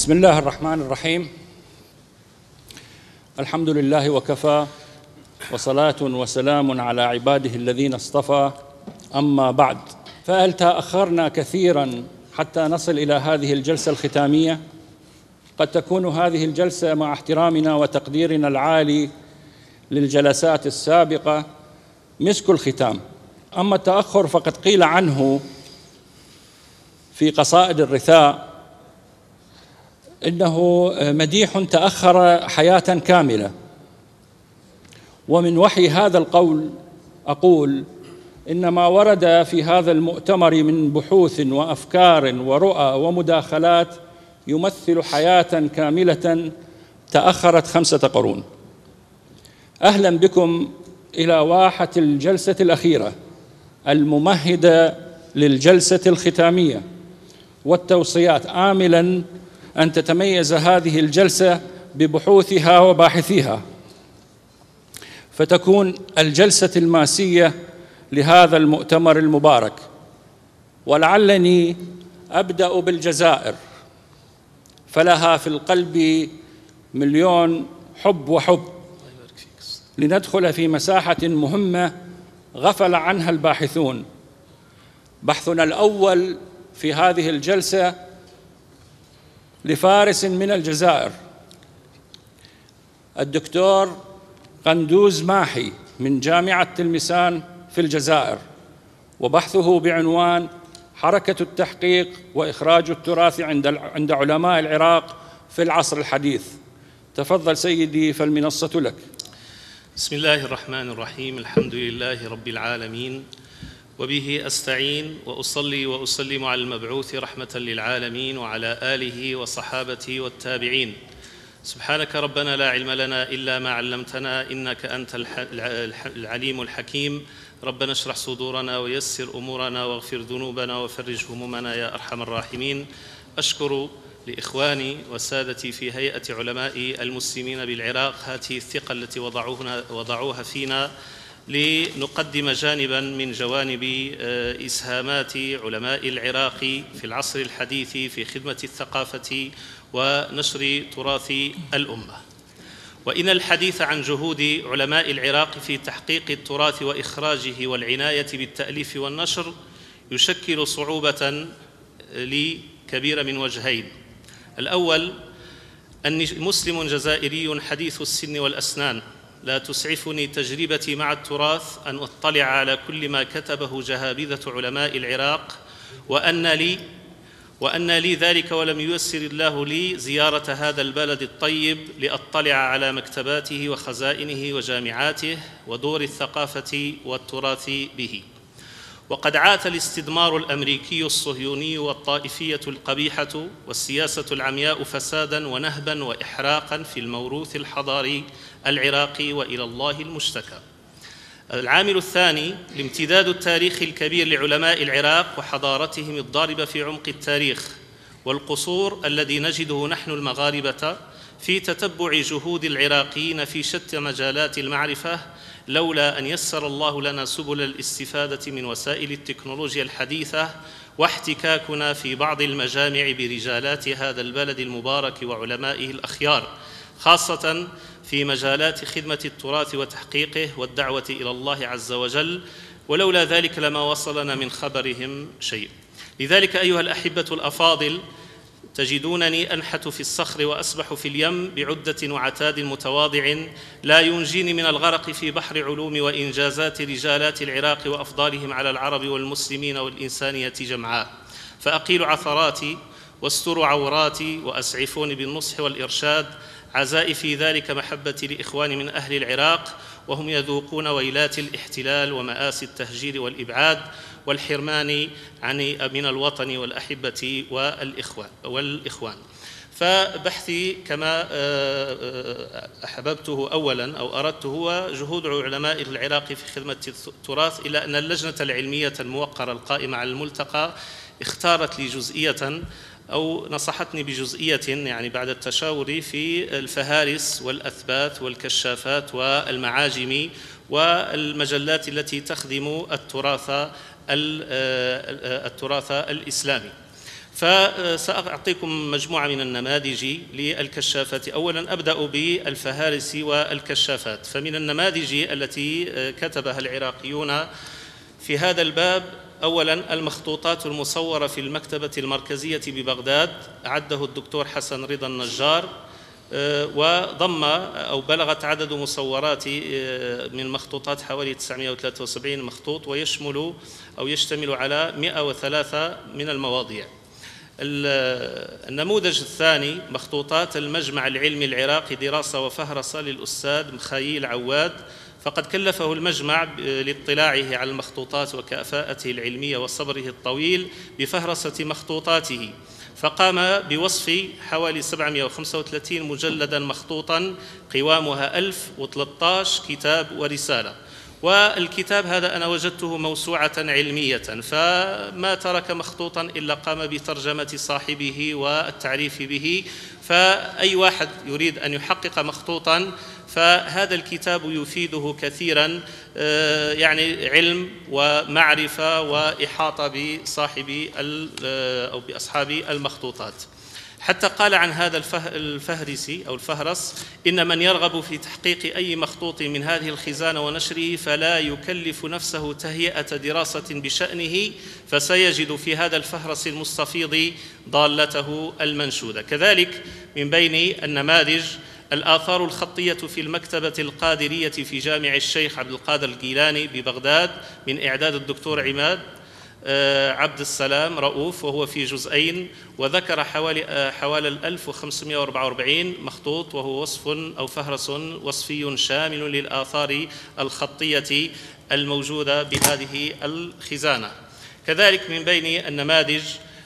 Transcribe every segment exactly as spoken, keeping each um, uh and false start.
بسم الله الرحمن الرحيم. الحمد لله وكفى، وصلاة وسلام على عباده الذين اصطفى، أما بعد، فهل تأخرنا كثيراً حتى نصل إلى هذه الجلسة الختامية؟ قد تكون هذه الجلسة مع احترامنا وتقديرنا العالي للجلسات السابقة مسك الختام، أما التأخر فقد قيل عنه في قصائد الرثاء إنه مديح تأخر حياة كاملة. ومن وحي هذا القول أقول إن ما ورد في هذا المؤتمر من بحوث وأفكار ورؤى ومداخلات يمثل حياة كاملة تأخرت خمسة قرون. أهلا بكم إلى واحة الجلسة الأخيرة الممهدة للجلسة الختامية والتوصيات، آملاً أن تتميز هذه الجلسة ببحوثها وباحثيها، فتكون الجلسة الماسية لهذا المؤتمر المبارك. ولعلني أبدأ بالجزائر، فلها في القلب مليون حب وحب، لندخل في مساحة مهمة غفل عنها الباحثون. بحثنا الأول في هذه الجلسة لفارس من الجزائر، الدكتور قندوز ماحي من جامعة تلمسان في الجزائر، وبحثه بعنوان حركة التحقيق وإخراج التراث عند عند علماء العراق في العصر الحديث. تفضل سيدي، فالمنصة لك. بسم الله الرحمن الرحيم. الحمد لله رب العالمين، وبه أستعين، وأصلي وأسلم على المبعوث رحمة للعالمين وعلى آله وصحابته والتابعين. سبحانك ربنا لا علم لنا إلا ما علمتنا، إنك أنت العليم الحكيم. ربنا اشرح صدورنا ويسر أمورنا واغفر ذنوبنا وفرج همومنا يا أرحم الراحمين. أشكر لإخواني وسادتي في هيئة علماء المسلمين بالعراق هذه الثقة التي وضعوها فينا لنقدم جانباً من جوانب إسهامات علماء العراق في العصر الحديث في خدمة الثقافة ونشر تراث الأمة. وإن الحديث عن جهود علماء العراق في تحقيق التراث وإخراجه والعناية بالتأليف والنشر يشكل صعوبة لي كبيرة من وجهين. الأول أني مسلم جزائري حديث السن والأسنان، لا تسعفني تجربتي مع التراث أن أطلع على كل ما كتبه جهابذة علماء العراق، وأن لي وأن لي ذلك ولم ييسر الله لي زيارة هذا البلد الطيب لأطلع على مكتباته وخزائنه وجامعاته ودور الثقافة والتراث به. وقد عات الاستدمار الأمريكي الصهيوني والطائفية القبيحة والسياسة العمياء فساداً ونهباً وإحراقاً في الموروث الحضاري العراقي، وإلى الله المشتكى. العامل الثاني الامتداد التاريخي الكبير لعلماء العراق وحضارتهم الضاربة في عمق التاريخ، والقصور الذي نجده نحن المغاربة في تتبع جهود العراقيين في شتى مجالات المعرفة، لولا أن يسر الله لنا سبل الاستفادة من وسائل التكنولوجيا الحديثة واحتكاكنا في بعض المجامع برجالات هذا البلد المبارك وعلمائه الأخيار، خاصة في مجالات خدمة التراث وتحقيقه والدعوة إلى الله عز وجل، ولولا ذلك لما وصلنا من خبرهم شيء. لذلك أيها الأحبة الأفاضل، تجدونني أنحت في الصخر وأسبح في اليم بعدة وعتاد متواضع لا ينجيني من الغرق في بحر علوم وإنجازات رجالات العراق وأفضالهم على العرب والمسلمين والإنسانية جمعاء، فأقيل عثراتي واستر عوراتي وأسعفوني بالنصح والإرشاد. عزائي في ذلك محبتي لإخواني من أهل العراق، وهم يذوقون ويلات الاحتلال ومآسي التهجير والإبعاد والحرمان عن من الوطن والأحبة والإخوان. فبحثي كما أحببته أولاً أو أردته هو جهود علماء العراق في خدمة التراث، إلا أن اللجنة العلمية الموقرة القائمة على الملتقى اختارت لي جزئية أو نصحتني بجزئية، يعني بعد التشاور في الفهارس والأثبات والكشافات والمعاجم والمجلات التي تخدم التراث التراث الإسلامي. فسأعطيكم مجموعة من النماذج للكشافات. أولاً أبدأ بالفهارس والكشافات. فمن النماذج التي كتبها العراقيون في هذا الباب، أولاً المخطوطات المصورة في المكتبة المركزية ببغداد، أعده الدكتور حسن رضا النجار، وضم أو بلغت عدد مصورات من المخطوطات حوالي تسعمائة وثلاثة وسبعين مخطوط، ويشمل أو يشتمل على مئة وثلاثة من المواضيع. النموذج الثاني مخطوطات المجمع العلمي العراقي دراسة وفهرسة للأستاذ مخايل عواد، فقد كلفه المجمع لاطلاعه على المخطوطات وكفاءته العلمية وصبره الطويل بفهرسة مخطوطاته، فقام بوصف حوالي سبعمائة وخمسة وثلاثين مجلداً مخطوطاً قوامها ألف وثلاثة عشر كتاب ورسالة. والكتاب هذا أنا وجدته موسوعة علمية، فما ترك مخطوطاً إلا قام بترجمة صاحبه والتعريف به. فأي واحد يريد أن يحقق مخطوطاً فهذا الكتاب يفيده كثيراً، يعني علم ومعرفة وإحاطة بصاحب أو بأصحاب المخطوطات. حتى قال عن هذا الفهرسي أو الفهرس: إن من يرغب في تحقيق أي مخطوط من هذه الخزانة ونشره فلا يكلف نفسه تهيئة دراسة بشأنه، فسيجد في هذا الفهرس المستفيض ضالته المنشودة. كذلك من بين النماذج الآثار الخطية في المكتبة القادرية في جامع الشيخ عبد القادر الجيلاني ببغداد، من إعداد الدكتور عماد عبد السلام رؤوف، وهو في جزئين، وذكر حوالي حوالي ألف وخمسمائة وأربعة وأربعين مخطوط، وهو وصف أو فهرس وصفي شامل للآثار الخطية الموجودة بهذه الخزانة. كذلك من بين النماذج،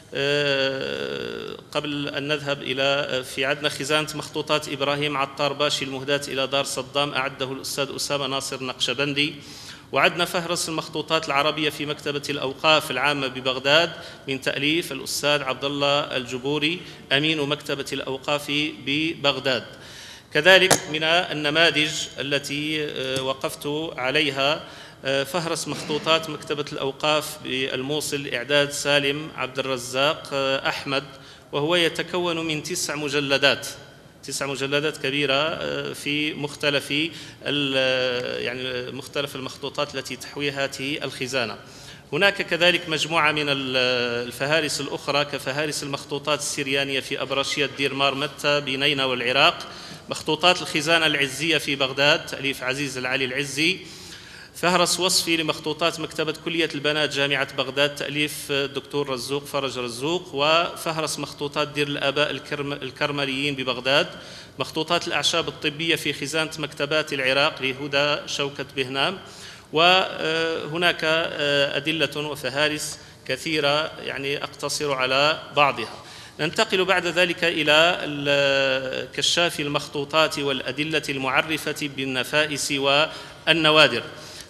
قبل أن نذهب إلى في عندنا خزانة مخطوطات إبراهيم عطار باشي المهداة إلى دار صدام، أعده الأستاذ أسامة ناصر نقشبندي. وعدنا فهرس المخطوطات العربية في مكتبة الأوقاف العامة ببغداد من تأليف الأستاذ عبد الله الجبوري أمين مكتبة الأوقاف ببغداد. كذلك من النماذج التي وقفت عليها فهرس مخطوطات مكتبة الأوقاف بالموصل، إعداد سالم عبد الرزاق أحمد، وهو يتكون من تسع مجلدات تسع مجلدات كبيرة في مختلف يعني مختلف المخطوطات التي تحوي هذه الخزانة. هناك كذلك مجموعة من الفهارس الأخرى كفهارس المخطوطات السريانية في أبرشية دير مارمتة بنينا والعراق، مخطوطات الخزانة العزية في بغداد تأليف عزيز العلي العزي، فهرس وصفي لمخطوطات مكتبة كلية البنات جامعة بغداد تأليف الدكتور رزوق فرج رزوق، وفهرس مخطوطات دير الآباء الكرمليين ببغداد، مخطوطات الأعشاب الطبية في خزانة مكتبات العراق لهدى شوكة بهنام. وهناك أدلة وفهارس كثيرة يعني أقتصر على بعضها. ننتقل بعد ذلك إلى كشاف المخطوطات والأدلة المعرفة بالنفائس والنوادر،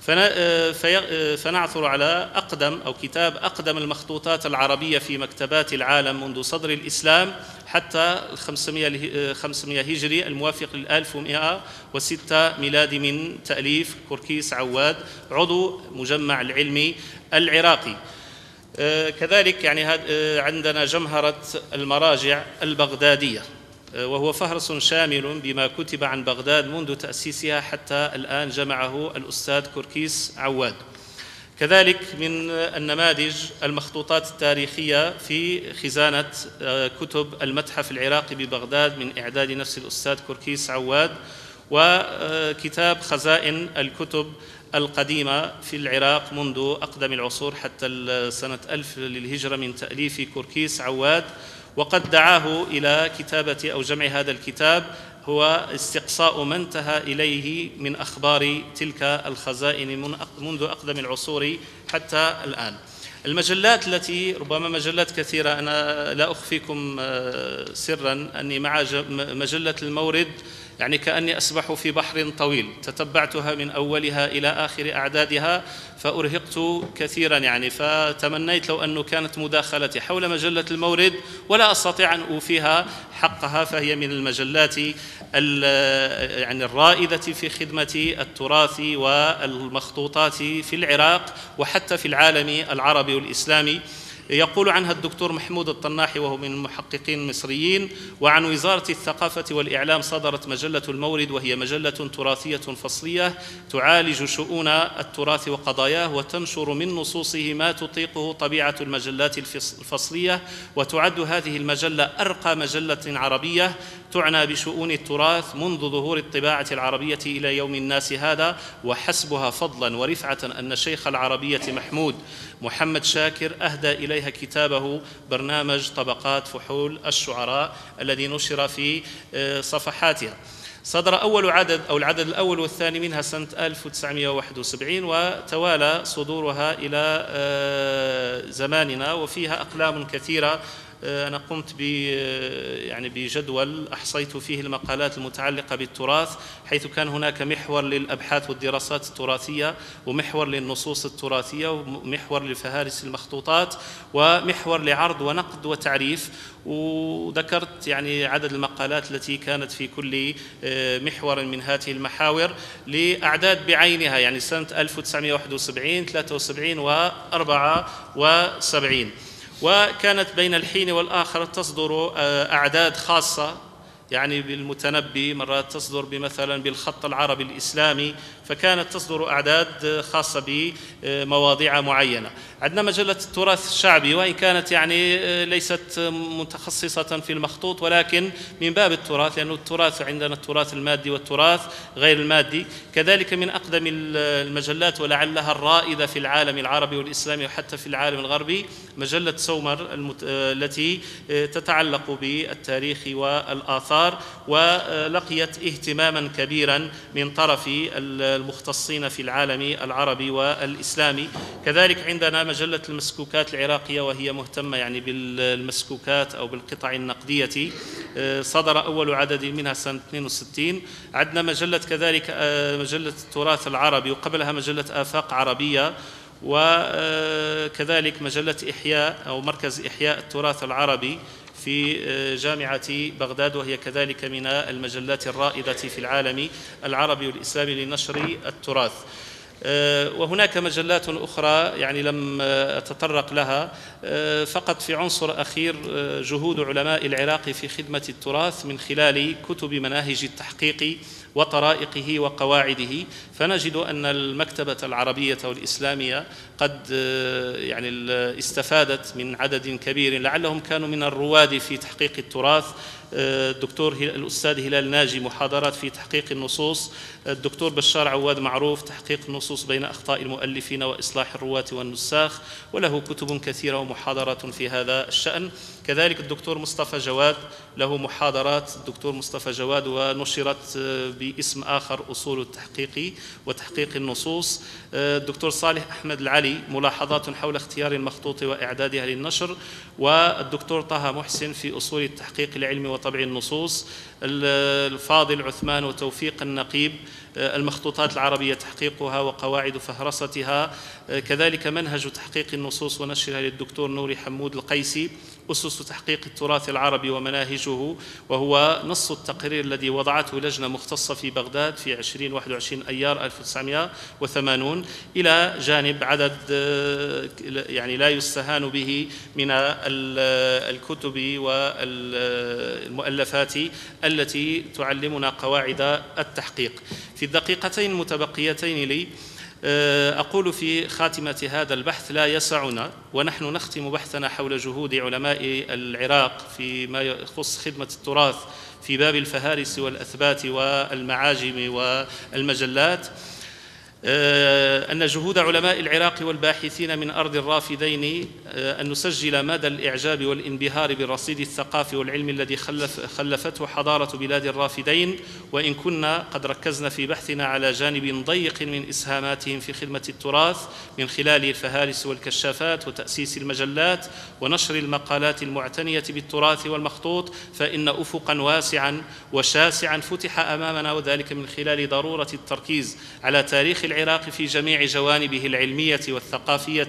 فنعثر على أقدم أو كتاب أقدم المخطوطات العربية في مكتبات العالم منذ صدر الإسلام حتى خمسمائة هجري الموافق للألف ومئة وستة ميلادي، من تأليف كركيس عواد عضو مجمع العلمي العراقي. كذلك يعني عندنا جمهرة المراجع البغدادية، وهو فهرس شامل بما كتب عن بغداد منذ تأسيسها حتى الآن، جمعه الأستاذ كركيس عواد. كذلك من النماذج المخطوطات التاريخية في خزانة كتب المتحف العراقي ببغداد من إعداد نفس الأستاذ كركيس عواد، وكتاب خزائن الكتب القديمة في العراق منذ أقدم العصور حتى سنة ألف للهجرة من تأليف كركيس عواد. وقد دعاه إلى كتابة أو جمع هذا الكتاب هو استقصاء ما انتهى إليه من أخبار تلك الخزائن منذ أقدم العصور حتى الآن. المجلات التي ربما مجلات كثيرة، أنا لا أخفيكم سرا أني مع مجلة المورد يعني كأني أسبح في بحر طويل، تتبعتها من أولها إلى آخر أعدادها فأرهقت كثيرا يعني، فتمنيت لو أنه كانت مداخلتي حول مجلة المورد ولا أستطيع أن أوفيها حقها، فهي من المجلات يعني الرائدة في خدمة التراث والمخطوطات في العراق وحتى في العالم العربي والإسلامي. يقول عنها الدكتور محمود الطناحي وهو من المحققين المصريين: وعن وزارة الثقافة والإعلام صدرت مجلة المورد، وهي مجلة تراثية فصلية تعالج شؤون التراث وقضاياه، وتنشر من نصوصه ما تطيقه طبيعة المجلات الفصلية، وتعد هذه المجلة أرقى مجلة عربية تعنى بشؤون التراث منذ ظهور الطباعة العربية إلى يوم الناس هذا. وحسبها فضلا ورفعة أن شيخ العربية محمود محمد شاكر أهدى إليها كتابه برنامج طبقات فحول الشعراء الذي نشر في صفحاتها. صدر أول عدد أو العدد الأول والثاني منها سنة ألف وتسعمائة وواحد وسبعين، وتوالى صدورها إلى زماننا، وفيها أقلام كثيرة. أنا قمت ب يعني بجدول أحصيت فيه المقالات المتعلقة بالتراث، حيث كان هناك محور للأبحاث والدراسات التراثية، ومحور للنصوص التراثية، ومحور لفهارس المخطوطات، ومحور لعرض ونقد وتعريف. وذكرت يعني عدد المقالات التي كانت في كل محور من هذه المحاور لأعداد بعينها، يعني سنة ألف وتسعمائة وواحد وسبعين، ثلاثة وسبعين وأربعة وسبعين. وكانت بين الحين والآخر تصدر أعداد خاصة، يعني بالمتنبي، مرات تصدر بمثلا بالخط العربي الإسلامي، فكانت تصدر أعداد خاصة بمواضيع معينة. عندنا مجلة التراث الشعبي، وإن كانت يعني ليست متخصصة في المخطوط، ولكن من باب التراث، لأن التراث عندنا التراث المادي والتراث غير المادي. كذلك من أقدم المجلات ولعلها الرائدة في العالم العربي والإسلامي وحتى في العالم الغربي مجلة سومر التي تتعلق بالتاريخ والآثار، ولقيت اهتماما كبيرا من طرف المختصين في العالم العربي والإسلامي. كذلك عندنا مجلة المسكوكات العراقية، وهي مهتمة يعني بالمسكوكات أو بالقطع النقدية، صدر أول عدد منها سنة اثنين وستين. عندنا مجلة كذلك مجلة التراث العربي، وقبلها مجلة آفاق عربية، وكذلك مجلة إحياء أو مركز إحياء التراث العربي في جامعة بغداد، وهي كذلك من المجلات الرائدة في العالم العربي والإسلامي لنشر التراث. وهناك مجلات أخرى يعني لم أتطرق لها، فقط في عنصر أخير: جهود علماء العراق في خدمة التراث من خلال كتب مناهج التحقيق وطرائقه وقواعده. فنجد أن المكتبة العربية والإسلامية قد يعني استفادت من عدد كبير، لعلهم كانوا من الرواد في تحقيق التراث. الدكتور الأستاذ هلال ناجي محاضرات في تحقيق النصوص، الدكتور بشار عواد معروف تحقيق النصوص بين أخطاء المؤلفين وإصلاح الرواة والنساخ، وله كتب كثيرة ومحاضرات في هذا الشأن. كذلك الدكتور مصطفى جواد له محاضرات، الدكتور مصطفى جواد، ونشرت باسم آخر أصول التحقيق وتحقيق النصوص. الدكتور صالح أحمد العلي ملاحظات حول اختيار المخطوط وإعدادها للنشر، والدكتور طه محسن في أصول التحقيق العلمي وطبع النصوص. الفاضل عثمان وتوفيق النقيب المخطوطات العربية تحقيقها وقواعد فهرستها. كذلك منهج تحقيق النصوص ونشرها للدكتور نوري حمود القيسي، أسس تحقيق التراث العربي ومناهجه، وهو نص التقرير الذي وضعته لجنة مختصة في بغداد في عشرين واحد وعشرين أيار ألف وتسعمائة وثمانين، إلى جانب عدد يعني لا يستهان به من الكتب والمؤلفات التي تعلمنا قواعد التحقيق. في الدقيقتين المتبقيتين لي أقول في خاتمة هذا البحث: لا يسعنا ونحن نختم بحثنا حول جهود علماء العراق فيما يخص خدمة التراث في باب الفهارس والأثبات والمعاجم والمجلات، أن جهود علماء العراق والباحثين من أرض الرافدين أن نسجل مدى الإعجاب والانبهار بالرصيد الثقافي والعلمي الذي خلف خلفته حضارة بلاد الرافدين، وإن كنا قد ركزنا في بحثنا على جانب ضيق من إسهاماتهم في خدمة التراث من خلال الفهارس والكشافات وتأسيس المجلات ونشر المقالات المعتنية بالتراث والمخطوط، فإن أفقا واسعا وشاسعا فتح أمامنا، وذلك من خلال ضرورة التركيز على تاريخ العراق في جميع جوانبه العلمية والثقافية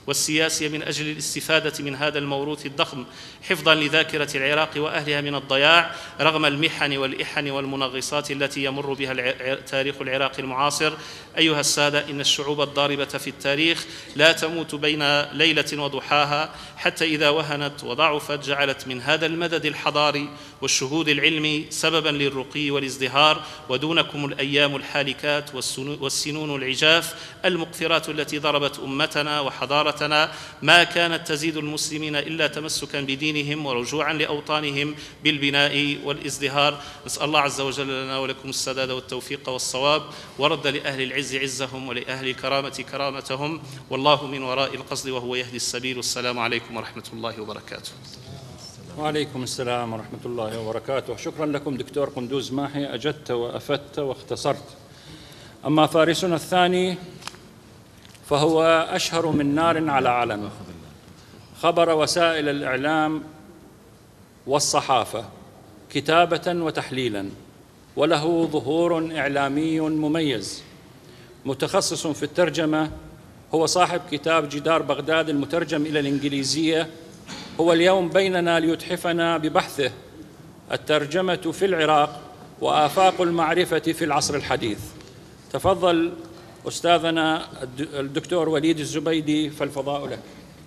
والسياسية من أجل الاستفادة من هذا الموروث الضخم حفظاً لذاكرة العراق وأهلها من الضياع رغم المحن والإحن والمنغصات التي يمر بها تاريخ العراق المعاصر. أيها السادة، إن الشعوب الضاربة في التاريخ لا تموت بين ليلة وضحاها، حتى إذا وهنت وضعفت جعلت من هذا المدد الحضاري والشهود العلمي سبباً للرقي والازدهار، ودونكم الأيام الحالكات والسنون العجاف المقفرات التي ضربت أمتنا وحضارتنا ما كانت تزيد المسلمين إلا تمسكاً بدينهم ورجوعاً لأوطانهم بالبناء والازدهار. نسأل الله عز وجل لنا ولكم السداد والتوفيق والصواب، ورد لأهل العز عزهم ولأهل الكرامة كرامتهم، والله من وراء القصد وهو يهدي السبيل. السلام عليكم ورحمة الله وبركاته. وعليكم السلام ورحمة الله وبركاته. شكرا لكم دكتور قندوز ماحي، أجدت وأفدت واختصرت. أما فارسنا الثاني فهو أشهر من نار على علم، خبر وسائل الإعلام والصحافة كتابة وتحليلا، وله ظهور إعلامي مميز. متخصص في الترجمة، هو صاحب كتاب جدار بغداد المترجم إلى الإنجليزية. هو اليوم بيننا ليتحفنا ببحثه الترجمة في العراق وآفاق المعرفة في العصر الحديث. تفضل أستاذنا الدكتور وليد الزبيدي، فالفضاء لك.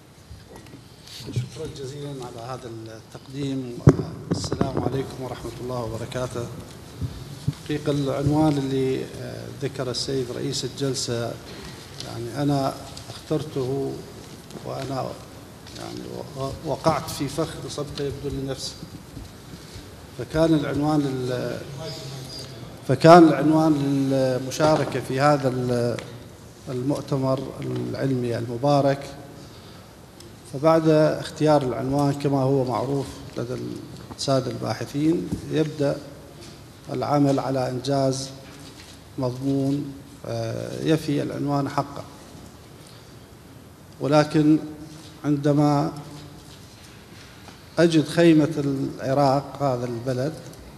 شكرا جزيلا على هذا التقديم. السلام عليكم ورحمة الله وبركاته. حقيقة العنوان اللي ذكر السيد رئيس الجلسة يعني أنا اخترته، وأنا يعني وقعت في فخ صبته يبدو لنفسي. فكان العنوان لل فكان العنوان للمشاركة في هذا المؤتمر العلمي المبارك. فبعد اختيار العنوان كما هو معروف لدى السادة الباحثين، يبدأ العمل على إنجاز مضمون يفي العنوان حقه. ولكن عندما أجد خيمة العراق هذا البلد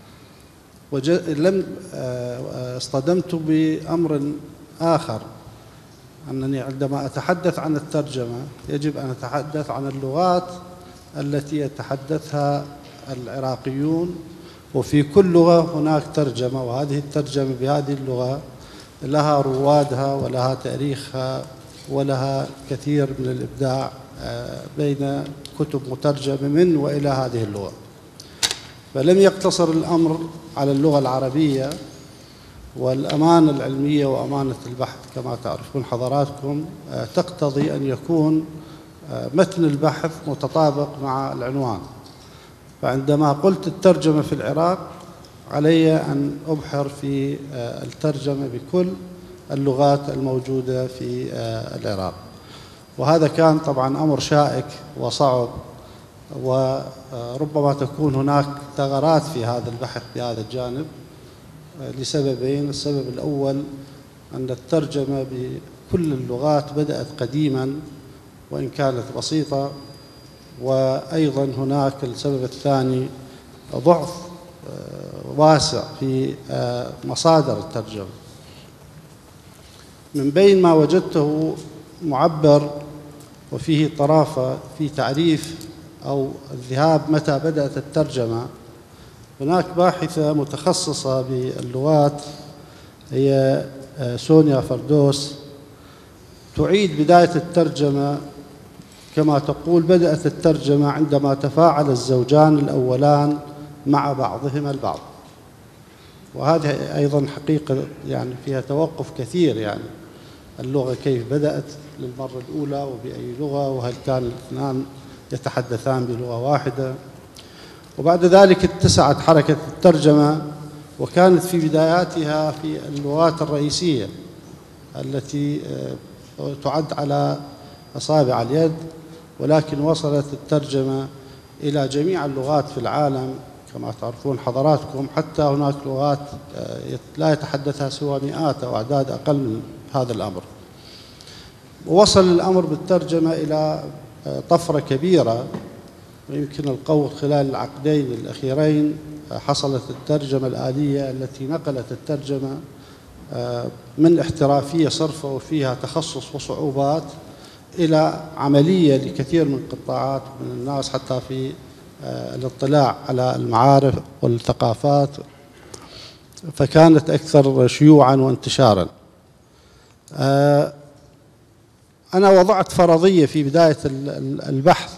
لم اصطدمت بأمر آخر، أنني عندما أتحدث عن الترجمة يجب أن أتحدث عن اللغات التي يتحدثها العراقيون، وفي كل لغة هناك ترجمة، وهذه الترجمة بهذه اللغة لها روادها ولها تاريخها ولها كثير من الإبداع بين كتب مترجمة من وإلى هذه اللغة. فلم يقتصر الأمر على اللغة العربية، والأمانة العلمية وأمانة البحث كما تعرفون حضراتكم تقتضي أن يكون متن البحث متطابق مع العنوان. فعندما قلت الترجمة في العراق علي أن أبحر في الترجمة بكل اللغات الموجودة في العراق، وهذا كان طبعا أمر شائك وصعب، وربما تكون هناك ثغرات في هذا البحث بهذا الجانب لسببين. السبب الأول أن الترجمة بكل اللغات بدأت قديما وإن كانت بسيطة، وأيضا هناك السبب الثاني ضعف واسع في مصادر الترجمة. من بين ما وجدته معبر وفيه طرافة في تعريف أو الذهاب متى بدأت الترجمة، هناك باحثة متخصصة باللغات هي سونيا فردوس تعيد بداية الترجمة كما تقول: بدأت الترجمة عندما تفاعل الزوجان الأولان مع بعضهما البعض. وهذه أيضا حقيقة يعني فيها توقف كثير، يعني اللغة كيف بدأت للمرة الأولى وبأي لغة، وهل كان الاثنان يتحدثان بلغة واحدة. وبعد ذلك اتسعت حركة الترجمة، وكانت في بداياتها في اللغات الرئيسية التي تعد على أصابع اليد، ولكن وصلت الترجمة إلى جميع اللغات في العالم كما تعرفون حضراتكم، حتى هناك لغات لا يتحدثها سوى مئات أو أعداد أقل من هذا الأمر. ووصل الأمر بالترجمة إلى طفرة كبيرة، ويمكن القول خلال العقدين الأخيرين حصلت الترجمة الآلية التي نقلت الترجمة من احترافية صرفة وفيها تخصص وصعوبات إلى عملية لكثير من قطاعات من الناس حتى في الاطلاع على المعارف والثقافات، فكانت أكثر شيوعا وانتشارا. أنا وضعت فرضية في بداية البحث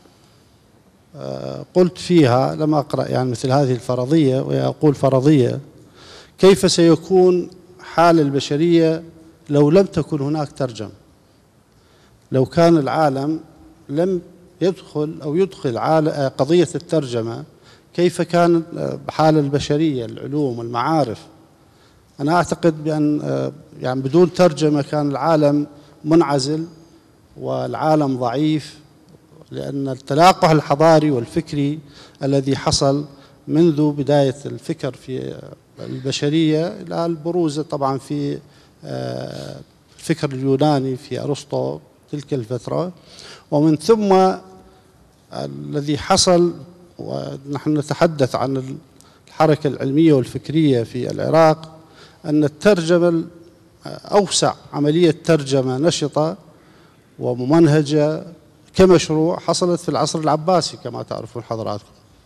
قلت فيها، لم أقرأ يعني مثل هذه الفرضية، وأقول فرضية: كيف سيكون حال البشرية لو لم تكن هناك ترجمة؟ لو كان العالم لم يدخل أو يدخل قضية الترجمة، كيف كان حال البشرية، العلوم والمعارف؟ أنا أعتقد بأن يعني بدون ترجمة كان العالم منعزل والعالم ضعيف، لأن التلاقح الحضاري والفكري الذي حصل منذ بداية الفكر في البشرية إلى البروز طبعا في الفكر اليوناني في أرسطو تلك الفترة، ومن ثم الذي حصل ونحن نتحدث عن الحركة العلمية والفكرية في العراق، أن الترجمة أوسع عملية ترجمة نشطة وممنهجة كمشروع حصلت في العصر العباسي كما تعرفون حضراتكم.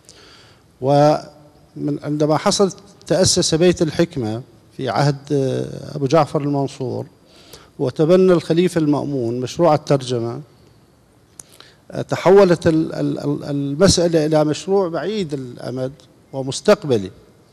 وعندما حصلت تأسس بيت الحكمة في عهد أبو جعفر المنصور وتبنى الخليفة المأمون مشروع الترجمة، تحولت المسألة إلى مشروع بعيد الأمد ومستقبلي،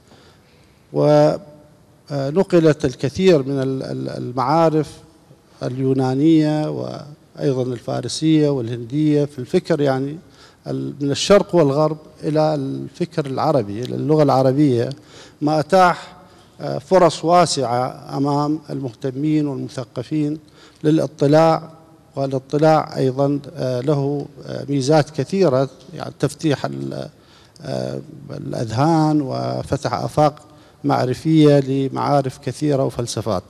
ونقلت الكثير من المعارف اليونانية وأيضا الفارسية والهندية في الفكر يعني من الشرق والغرب إلى الفكر العربي، إلى اللغة العربية، ما أتاح فرص واسعة أمام المهتمين والمثقفين للاطلاع، والاطلاع أيضا له ميزات كثيرة، يعني تفتيح الأذهان وفتح آفاق معرفية لمعارف كثيرة وفلسفات.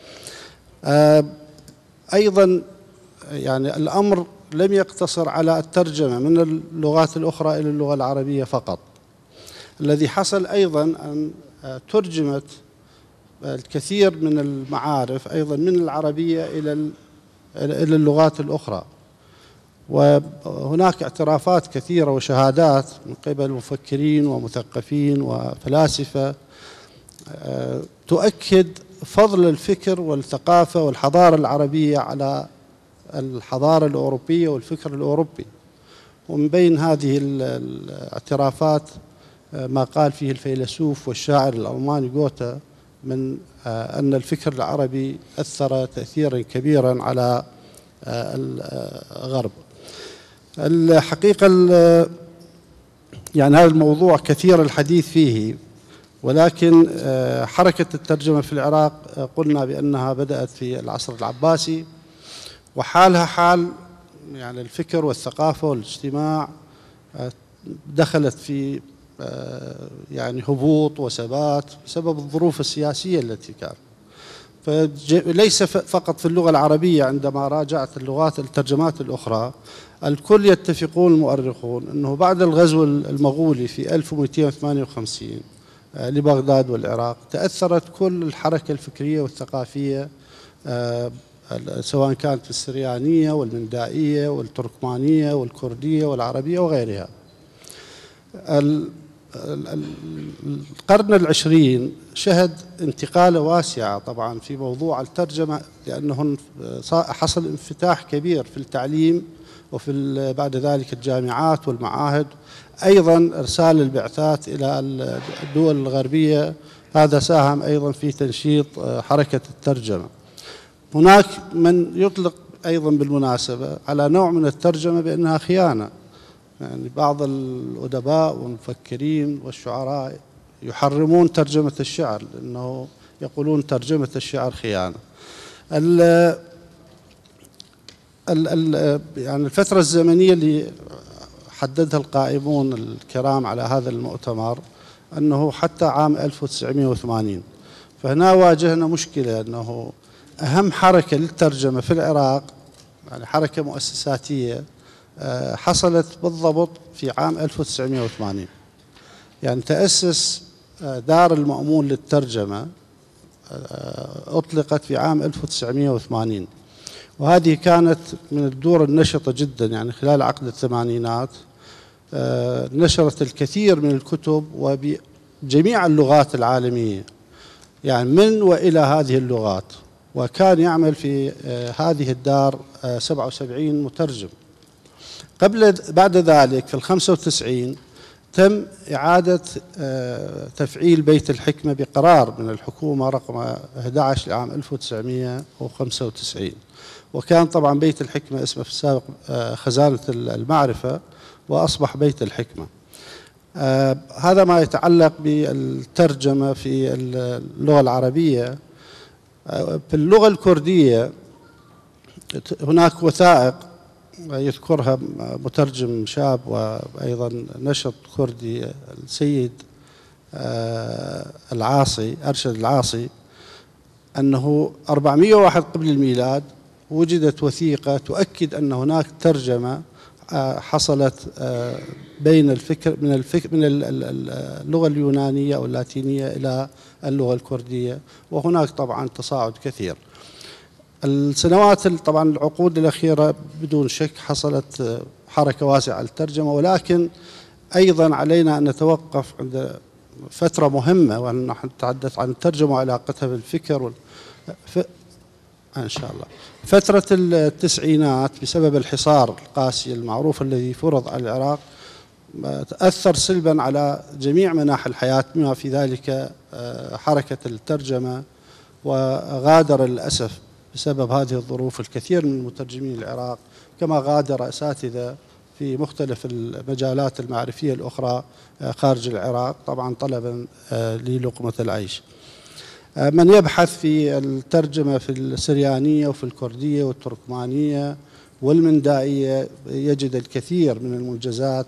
أيضا يعني الأمر لم يقتصر على الترجمة من اللغات الأخرى إلى اللغة العربية فقط. الذي حصل أيضا أن ترجمت الكثير من المعارف أيضا من العربية إلى إلى اللغات الأخرى، وهناك اعترافات كثيرة وشهادات من قبل مفكرين ومثقفين وفلاسفة تؤكد فضل الفكر والثقافة والحضارة العربية على الحضارة الأوروبية والفكر الأوروبي. ومن بين هذه الاعترافات ما قال فيه الفيلسوف والشاعر الألماني جوتا من أن الفكر العربي أثر تأثيرا كبيرا على الغرب. الحقيقة يعني هذا الموضوع كثير الحديث فيه، ولكن حركة الترجمة في العراق قلنا بأنها بدأت في العصر العباسي، وحالها حال يعني الفكر والثقافة والاجتماع دخلت في يعني هبوط وثبات بسبب الظروف السياسية التي كانت. فليس فقط في اللغة العربية، عندما راجعت اللغات الترجمات الأخرى الكل يتفقون المؤرخون أنه بعد الغزو المغولي في ألف ومئتين وثمانية وخمسين لبغداد والعراق تأثرت كل الحركة الفكرية والثقافية سواء كانت في السريانية والمندائية والتركمانية والكردية والعربية وغيرها. القرن العشرين شهد انتقالة واسعة طبعا في موضوع الترجمة، لأنه حصل انفتاح كبير في التعليم وفي بعد ذلك الجامعات والمعاهد، أيضا إرسال البعثات إلى الدول الغربية، هذا ساهم أيضا في تنشيط حركة الترجمة. هناك من يطلق أيضا بالمناسبة على نوع من الترجمة بأنها خيانة، يعني بعض الأدباء والمفكرين والشعراء يحرمون ترجمة الشعر لأنه يقولون ترجمة الشعر خيانة. ال ال ال يعني الفترة الزمنية اللي حددها القائمون الكرام على هذا المؤتمر أنه حتى عام ألف وتسعمئة وثمانين، فهنا واجهنا مشكلة أنه أهم حركة للترجمة في العراق يعني حركة مؤسساتية حصلت بالضبط في عام ألف وتسعمئة وثمانين. يعني تأسس دار المأمون للترجمة أطلقت في عام ألف وتسعمئة وثمانين، وهذه كانت من الدور النشطة جدا، يعني خلال عقد الثمانينات نشرت الكثير من الكتب وبجميع اللغات العالمية، يعني من وإلى هذه اللغات. وكان يعمل في هذه الدار سبعة وسبعين مترجم. قبل بعد ذلك في الخمسة وتسعين تم إعادة تفعيل بيت الحكمة بقرار من الحكومة رقم أحد عشر لعام ألف وتسعمئة وخمسة وتسعين، وكان طبعا بيت الحكمة اسمه في السابق خزانة المعرفة وأصبح بيت الحكمة. آه هذا ما يتعلق بالترجمة في اللغة العربية. آه في اللغة الكردية هناك وثائق يذكرها مترجم شاب وأيضا نشط كردي السيد آه العاصي أرشد العاصي، أنه أربعمئة وواحد قبل الميلاد وجدت وثيقة تؤكد أن هناك ترجمة حصلت بين الفكر من الفكر من اللغة اليونانية أو اللاتينية إلى اللغة الكردية، وهناك طبعا تصاعد كثير. السنوات طبعا العقود الأخيرة بدون شك حصلت حركة واسعة للترجمة، ولكن أيضا علينا أن نتوقف عند فترة مهمة، ونحن نتحدث عن الترجمة وعلاقتها بالفكر وال... ف... إن شاء الله. فترة التسعينات بسبب الحصار القاسي المعروف الذي فرض على العراق تأثر سلبا على جميع مناحي الحياة، بما في ذلك حركة الترجمة، وغادر للأسف بسبب هذه الظروف الكثير من مترجمين العراق، كما غادر أساتذة في مختلف المجالات المعرفية الأخرى خارج العراق، طبعا طلبا للقمة العيش. من يبحث في الترجمة في السريانية وفي الكردية والتركمانية والمندائية يجد الكثير من المنجزات،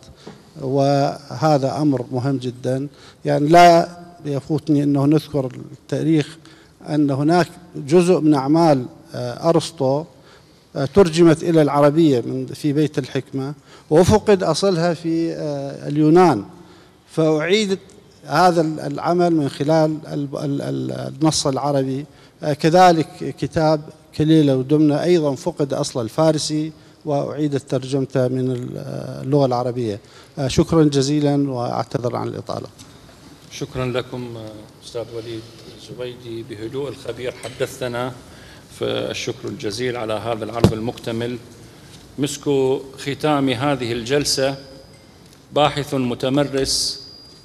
وهذا أمر مهم جدا. يعني لا يفوتني أنه نذكر التاريخ أن هناك جزء من أعمال أرسطو ترجمت إلى العربية من في بيت الحكمة، وفقد أصلها في اليونان، فأعيد هذا العمل من خلال النص العربي. كذلك كتاب كليلة ودمنة أيضا فقد أصل الفارسي وأعيدت ترجمته من اللغة العربية. شكرا جزيلا وأعتذر عن الإطالة. شكرا لكم أستاذ وليد زبيدي، بهدوء الخبير حدثنا، فالشكر الجزيل على هذا العرض المكتمل. مسك ختام هذه الجلسة باحث متمرس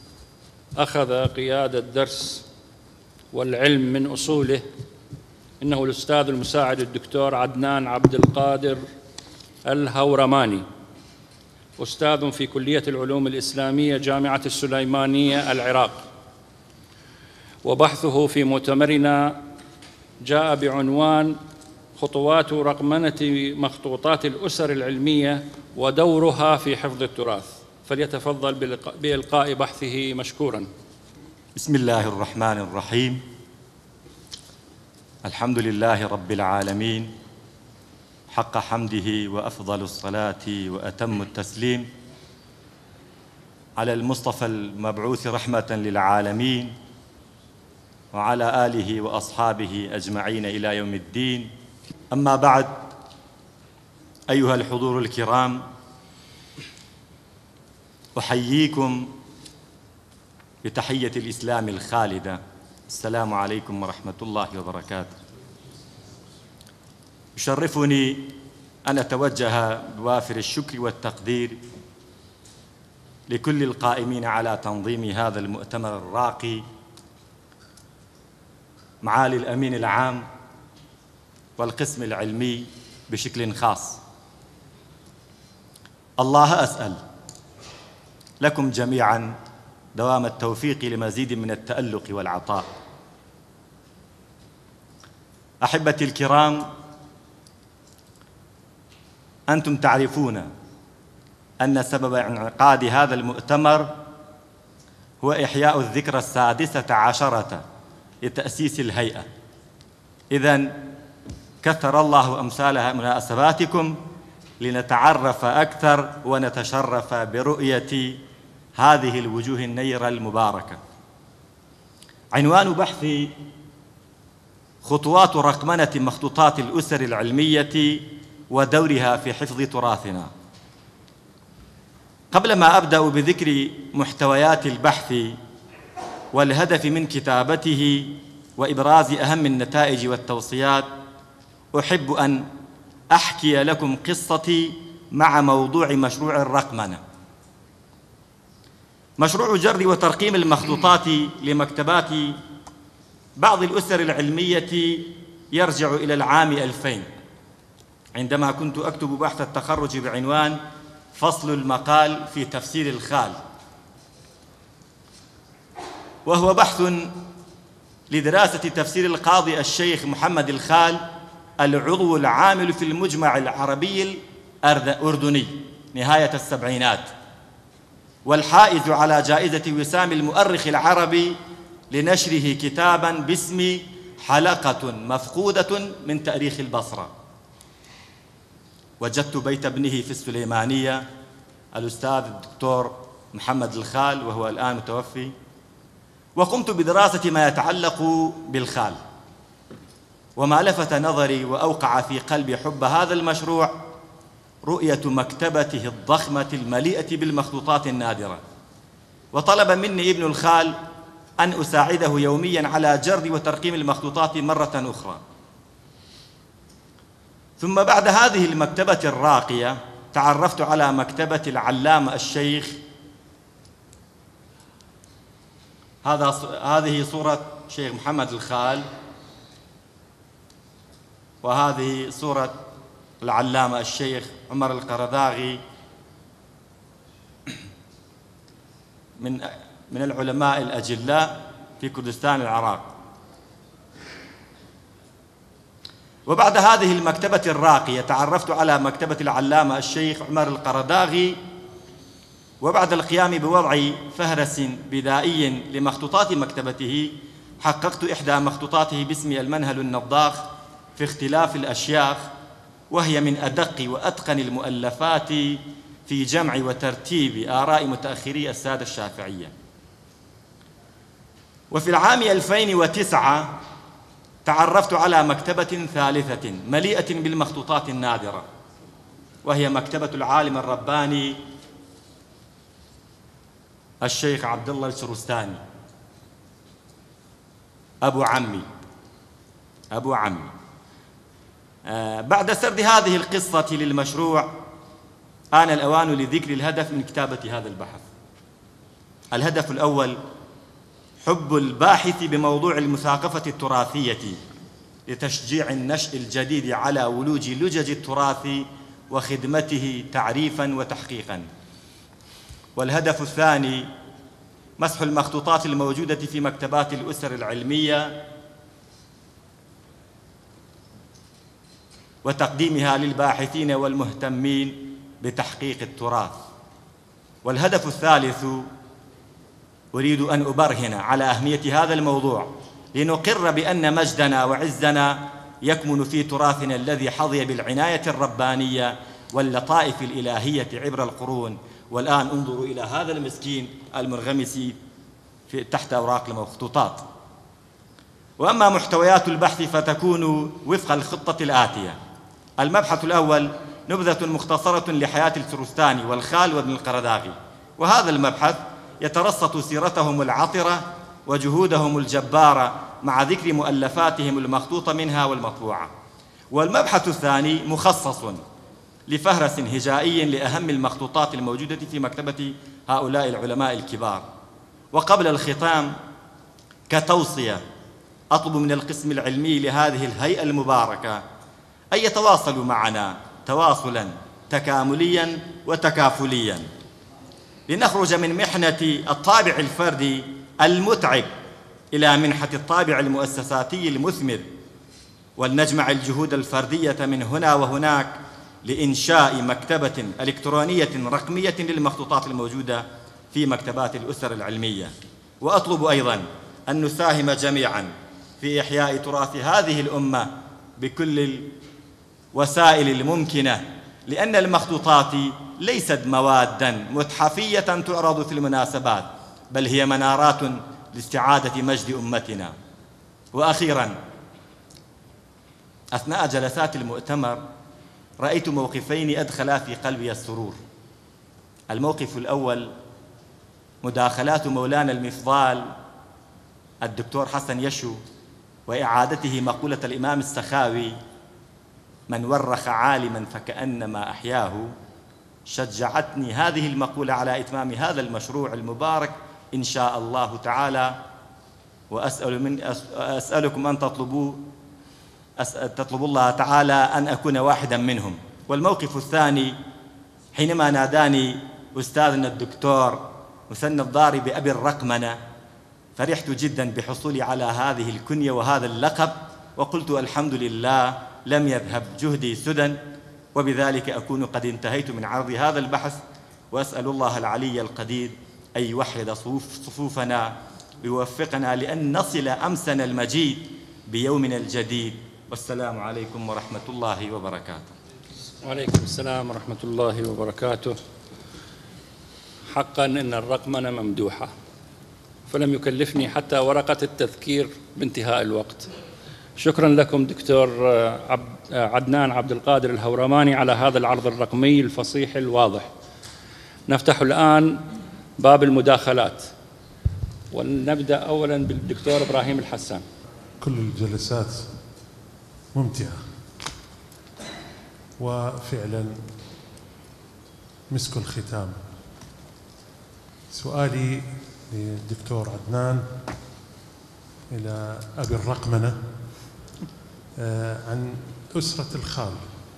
أخذ قيادة درس والعلم من أصوله، إنه الأستاذ المساعد الدكتور عدنان عبد القادر الهورماني، أستاذ في كلية العلوم الإسلامية جامعة السليمانية العراق، وبحثه في مؤتمرنا جاء بعنوان خطوات رقمنة مخطوطات الأسر العلمية ودورها في حفظ التراث. فليتفضل بإلقاء بحثه مشكورا. بسم الله الرحمن الرحيم. الحمد لله رب العالمين حق حمده، وأفضل الصلاة وأتم التسليم على المصطفى المبعوث رحمة للعالمين، وعلى آله وأصحابه أجمعين إلى يوم الدين. أما بعد، أيها الحضور الكرام، أحييكم بتحية الإسلام الخالدة، السلام عليكم ورحمة الله وبركاته. يشرفني أن أتوجه بوافر الشكر والتقدير لكل القائمين على تنظيم هذا المؤتمر الراقي، معالي الأمين العام والقسم العلمي بشكل خاص. الله أسأل لكم جميعاً دوام التوفيق لمزيد من التألق والعطاء. أحبتي الكرام، أنتم تعرفون أن سبب انعقاد هذا المؤتمر هو إحياء الذكرى السادسة عشرة لتأسيس الهيئة. إذن كثر الله أمثالها مناسباتكم لنتعرف أكثر ونتشرف برؤية هذه الوجوه النيرة المباركة. عنوان بحثي خطوات رقمنة مخطوطات الأسر العلمية ودورها في حفظ تراثنا. قبل ما أبدأ بذكر محتويات البحث والهدف من كتابته وإبراز أهم النتائج والتوصيات، أحب أن أحكي لكم قصتي مع موضوع مشروع الرقمنة. مشروع جر وترقيم المخطوطات لمكتبات بعض الأسر العلمية يرجع إلى العام ألفين، عندما كنت أكتب بحث التخرج بعنوان فصل المقال في تفسير الخال، وهو بحث لدراسة تفسير القاضي الشيخ محمد الخال العضو العامل في المجمع العربي الأردني نهاية السبعينات، والحائز على جائزة وسام المؤرخ العربي لنشره كتاباً باسم حلقة مفقودة من تاريخ البصرة. وجدت بيت ابنه في السليمانية الأستاذ الدكتور محمد الخال وهو الآن متوفي، وقمت بدراسة ما يتعلق بالخال. وما لفت نظري وأوقع في قلبي حب هذا المشروع رؤية مكتبته الضخمة المليئة بالمخطوطات النادرة، وطلب مني ابن الخال أن أساعده يومياً على جر وترقيم المخطوطات مرة أخرى. ثم بعد هذه المكتبة الراقية تعرفت على مكتبة العلامة الشيخ. هذا هذه صورة شيخ محمد الخال، وهذه صورة العلامة الشيخ عمر القرضاغي، من من العلماء الأجلاء في كردستان العراق. وبعد هذه المكتبة الراقية تعرفت على مكتبة العلامة الشيخ عمر القرضاغي، وبعد القيام بوضع فهرس بدائي لمخطوطات مكتبته حققت إحدى مخطوطاته باسم المنهل النضاخ في اختلاف الأشياخ، وهي من أدق وأتقن المؤلفات في جمع وترتيب آراء متأخري السادة الشافعية. وفي العام ألفين وتسعة تعرفت على مكتبة ثالثة مليئة بالمخطوطات النادرة، وهي مكتبة العالم الرباني الشيخ عبد الله الشرستاني، أبو عمي أبو عمي. آه بعد سرد هذه القصة للمشروع آن الأوان لذكر الهدف من كتابة هذا البحث. الهدف الأول حب الباحث بموضوع المثاقفة التراثية لتشجيع النشء الجديد على ولوج لجج التراث وخدمته تعريفاً وتحقيقاً. والهدف الثاني مسح المخطوطات الموجودة في مكتبات الأسر العلمية وتقديمها للباحثين والمهتمين بتحقيق التراث. والهدف الثالث أريد أن أبرهن على أهمية هذا الموضوع لنقر بأن مجدنا وعزنا يكمن في تراثنا الذي حظي بالعناية الربانية واللطائف الإلهية عبر القرون. والآن انظروا إلى هذا المسكين المنغمس في تحت أوراق المخطوطات. وأما محتويات البحث فتكون وفق الخطة الآتية: المبحث الأول نبذة مختصرة لحياة الشرستاني والخال وابن القرضاغي، وهذا المبحث يترصد سيرتهم العطرة وجهودهم الجبارة مع ذكر مؤلفاتهم المخطوطة منها والمطبوعة. والمبحث الثاني مخصص لفهرس هجائي لأهم المخطوطات الموجودة في مكتبة هؤلاء العلماء الكبار. وقبل الختام كتوصية أطلب من القسم العلمي لهذه الهيئة المباركة أن يتواصلوا معنا تواصلاً تكاملياً وتكافلياً لنخرج من محنة الطابع الفردي المتعب إلى منحة الطابع المؤسساتي المثمر، ولنجمع الجهود الفردية من هنا وهناك لإنشاء مكتبة إلكترونية رقمية للمخطوطات الموجودة في مكتبات الأسر العلمية. وأطلب أيضاً أن نساهم جميعاً في إحياء تراث هذه الأمة بكل الوسائل الممكنة، لأن المخطوطات ليست مواداً متحفية تعرض في المناسبات، بل هي منارات لاستعادة مجد أمتنا. وأخيراً أثناء جلسات المؤتمر رأيت موقفين أدخلا في قلبي السرور. الموقف الأول مداخلات مولانا المفضال الدكتور حسن يشو وإعادته مقولة الإمام السخاوي: من ورخ عالما فكأنما أحياه. شجعتني هذه المقولة على إتمام هذا المشروع المبارك إن شاء الله تعالى، وأسأل من أسألكم أن تطلبوا تطلبوا الله تعالى أن أكون واحدا منهم. والموقف الثاني حينما ناداني أستاذنا الدكتور مثنى الضاري بأبي الرقمنة، فرحت جدا بحصولي على هذه الكنية وهذا اللقب، وقلت الحمد لله لم يذهب جهدي سدى، وبذلك أكون قد انتهيت من عرض هذا البحث. وأسأل الله العلي القدير أن يوحد صفوف صفوفنا ويوفقنا لأن نصل أمسنا المجيد بيومنا الجديد. والسلام عليكم ورحمة الله وبركاته. وعليكم السلام ورحمة الله وبركاته. حقا إن الرقمنة ممدوحة، فلم يكلفني حتى ورقة التذكير بانتهاء الوقت. شكرا لكم دكتور عدنان عبد القادر الهورماني على هذا العرض الرقمي الفصيح الواضح. نفتح الآن باب المداخلات، ونبدأ أولا بالدكتور إبراهيم الحسان. كل الجلسات ممتعة وفعلا مسك الختام. سؤالي للدكتور عدنان إلى أبي الرقمنة عن أسرة الخال.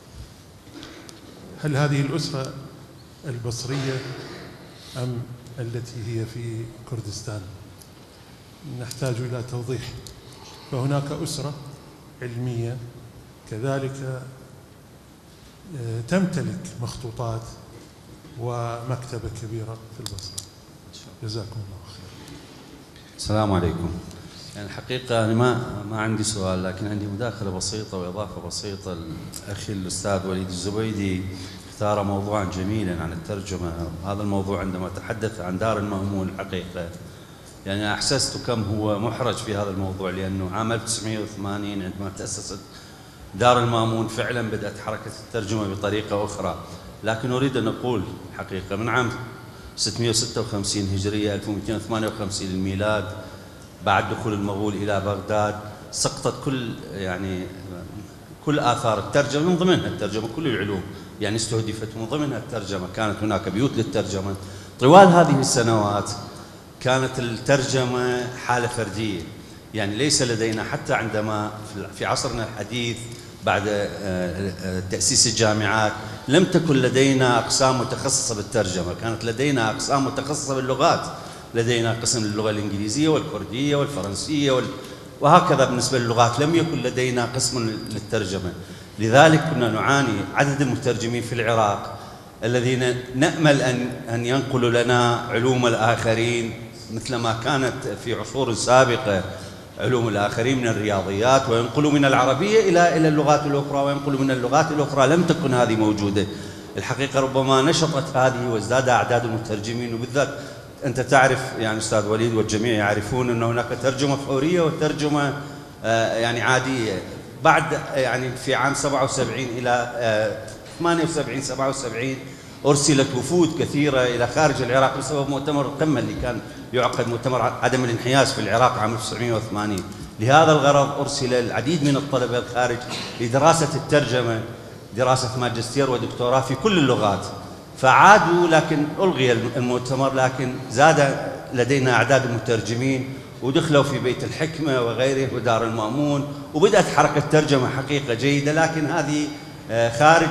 هل هذه الأسرة البصرية أم التي هي في كردستان؟ نحتاج إلى توضيح. فهناك أسرة علمية كذلك تمتلك مخطوطات ومكتبة كبيرة في البصرة. جزاكم الله خير. السلام عليكم. يعني الحقيقة أنا ما ما عندي سؤال، لكن عندي مداخلة بسيطة وإضافة بسيطة. الأخي الأستاذ وليد الزبيدي اختار موضوعا جميلا عن الترجمة. هذا الموضوع عندما تحدث عن دار المأمون الحقيقة يعني أحسست كم هو محرج في هذا الموضوع، لأنه عام ألف وتسعمئة وثمانين عندما تأسست دار المأمون فعلا بدأت حركة الترجمة بطريقة أخرى. لكن أريد أن أقول حقيقة من عام ستمئة وستة وخمسين هجرية ألف ومئتين وثمانية وخمسين الميلاد بعد دخول المغول إلى بغداد سقطت كل يعني كل آثار الترجمة، من ضمنها الترجمة، كل العلوم يعني استهدفت، من ضمنها الترجمة. كانت هناك بيوت للترجمة. طوال هذه السنوات كانت الترجمة حالة فردية، يعني ليس لدينا حتى عندما في عصرنا الحديث بعد تأسيس الجامعات لم تكن لدينا أقسام متخصصة بالترجمة، كانت لدينا أقسام متخصصة باللغات. لدينا قسم للغة الإنجليزية والكردية والفرنسية وال... وهكذا بالنسبة للغات. لم يكن لدينا قسم للترجمة. لذلك كنا نعاني عدد المترجمين في العراق الذين نأمل أن أن ينقلوا لنا علوم الآخرين، مثلما كانت في عصور سابقة علوم الآخرين من الرياضيات، وينقلوا من العربية إلى إلى اللغات الأخرى، وينقلوا من اللغات الأخرى. لم تكن هذه موجودة. الحقيقة ربما نشطت هذه وازداد أعداد المترجمين، وبالذات أنت تعرف يعني أستاذ وليد والجميع يعرفون أن هناك ترجمة فورية وترجمة آه يعني عادية. بعد يعني في عام سبعة وسبعين إلى آه ثمانية وسبعين سبعة وسبعين أرسلت وفود كثيرة إلى خارج العراق بسبب مؤتمر القمة اللي كان يعقد، مؤتمر عدم الانحياز في العراق عام ألف وتسعمئة وثمانين. لهذا الغرض أرسل العديد من الطلبة الخارج لدراسة الترجمة، دراسة ماجستير ودكتوراه في كل اللغات. فعادوا لكن ألغي المؤتمر، لكن زاد لدينا أعداد المترجمين ودخلوا في بيت الحكمة وغيره ودار المأمون، وبدأت حركة ترجمة حقيقة جيدة. لكن هذه خارج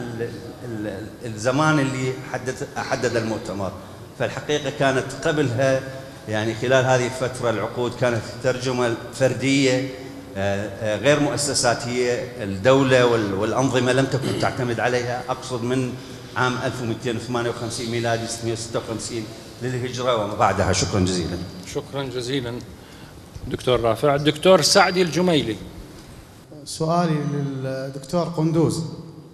الزمان اللي حدد حدد المؤتمر. فالحقيقة كانت قبلها يعني خلال هذه الفترة العقود كانت الترجمة فردية غير مؤسساتية. الدولة والأنظمة لم تكن تعتمد عليها. أقصد من عام ألف ومئتين وثمانية وخمسين ميلادي ستمئة وستة وخمسين للهجرة وما بعدها. شكرا جزيلا. شكرا جزيلا دكتور رافع. الدكتور سعدي الجميلي. سؤالي للدكتور قندوز،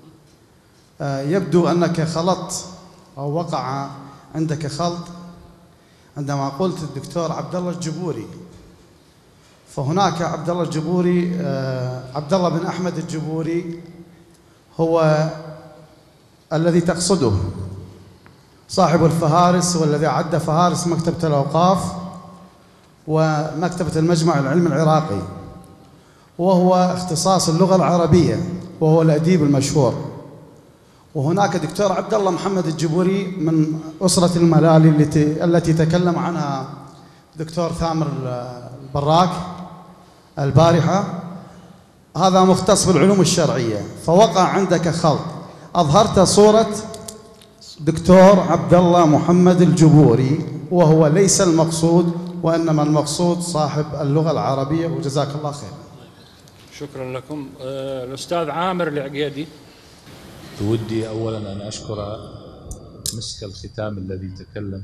يبدو أنك خلطت أو وقع عندك خلط عندما قلت الدكتور عبد الله الجبوري. فهناك عبد الله الجبوري، عبد الله بن أحمد الجبوري هو الذي تقصده، صاحب الفهارس والذي عد فهارس مكتبة الأوقاف ومكتبة المجمع العلمي العراقي، وهو اختصاص اللغة العربية، وهو الأديب المشهور. وهناك دكتور عبد الله محمد الجبوري من أسرة الملالي التي التي تكلم عنها دكتور ثامر البراك البارحة، هذا مختص بالعلوم الشرعية. فوقع عندك خلط، أظهرت صورة دكتور عبد الله محمد الجبوري وهو ليس المقصود، وإنما المقصود صاحب اللغة العربية، وجزاك الله خير. شكرا لكم. أه الأستاذ عامر العقيدي. ودي أولا أن أشكر مسك الختام الذي تكلم،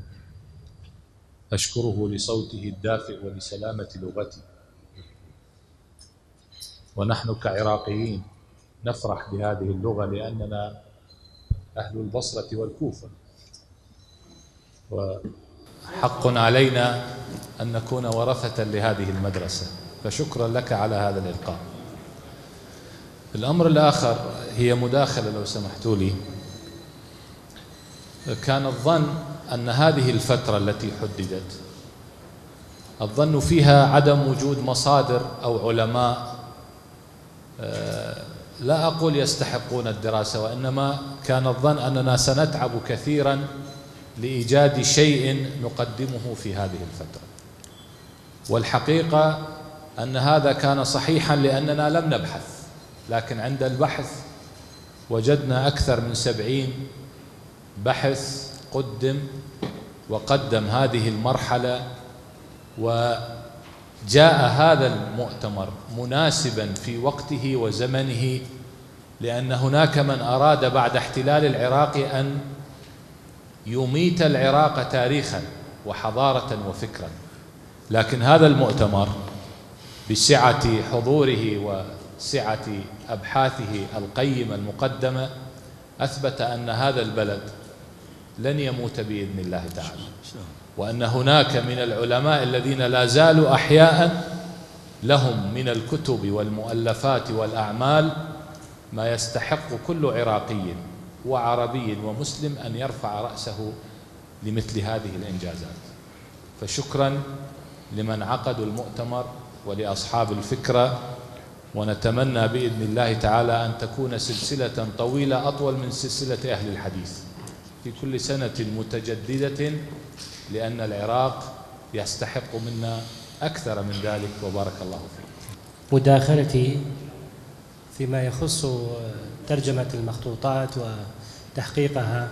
أشكره لصوته الدافئ ولسلامة لغته. ونحن كعراقيين نفرح بهذه اللغة لأننا أهل البصرة والكوفة، وحق علينا أن نكون ورثة لهذه المدرسة، فشكرا لك على هذا الإلقاء. الأمر الآخر هي مداخلة لو سمحتوا لي. كان الظن أن هذه الفترة التي حددت الظن فيها عدم وجود مصادر أو علماء لا أقول يستحقون الدراسة، وإنما كان الظن أننا سنتعب كثيرا لإيجاد شيء نقدمه في هذه الفترة. والحقيقة أن هذا كان صحيحا لأننا لم نبحث، لكن عند البحث وجدنا أكثر من سبعين بحث قدم وقدم هذه المرحلة، وجاء هذا المؤتمر مناسبا في وقته وزمنه، لأن هناك من أراد بعد احتلال العراق أن يميت العراق تاريخا وحضارة وفكرا. لكن هذا المؤتمر بسعة حضوره وسعة أبحاثه القيمة المقدمة أثبت أن هذا البلد لن يموت بإذن الله تعالى، وأن هناك من العلماء الذين لا زالوا أحياء لهم من الكتب والمؤلفات والأعمال ما يستحق كل عراقي وعربي ومسلم أن يرفع رأسه لمثل هذه الإنجازات. فشكرا لمن عقدوا المؤتمر ولأصحاب الفكرة، ونتمنى بإذن الله تعالى أن تكون سلسلة طويلة أطول من سلسلة أهل الحديث في كل سنة متجددة، لأن العراق يستحق منا أكثر من ذلك، وبارك الله فيك. مداخلتي فيما يخص ترجمة المخطوطات وتحقيقها،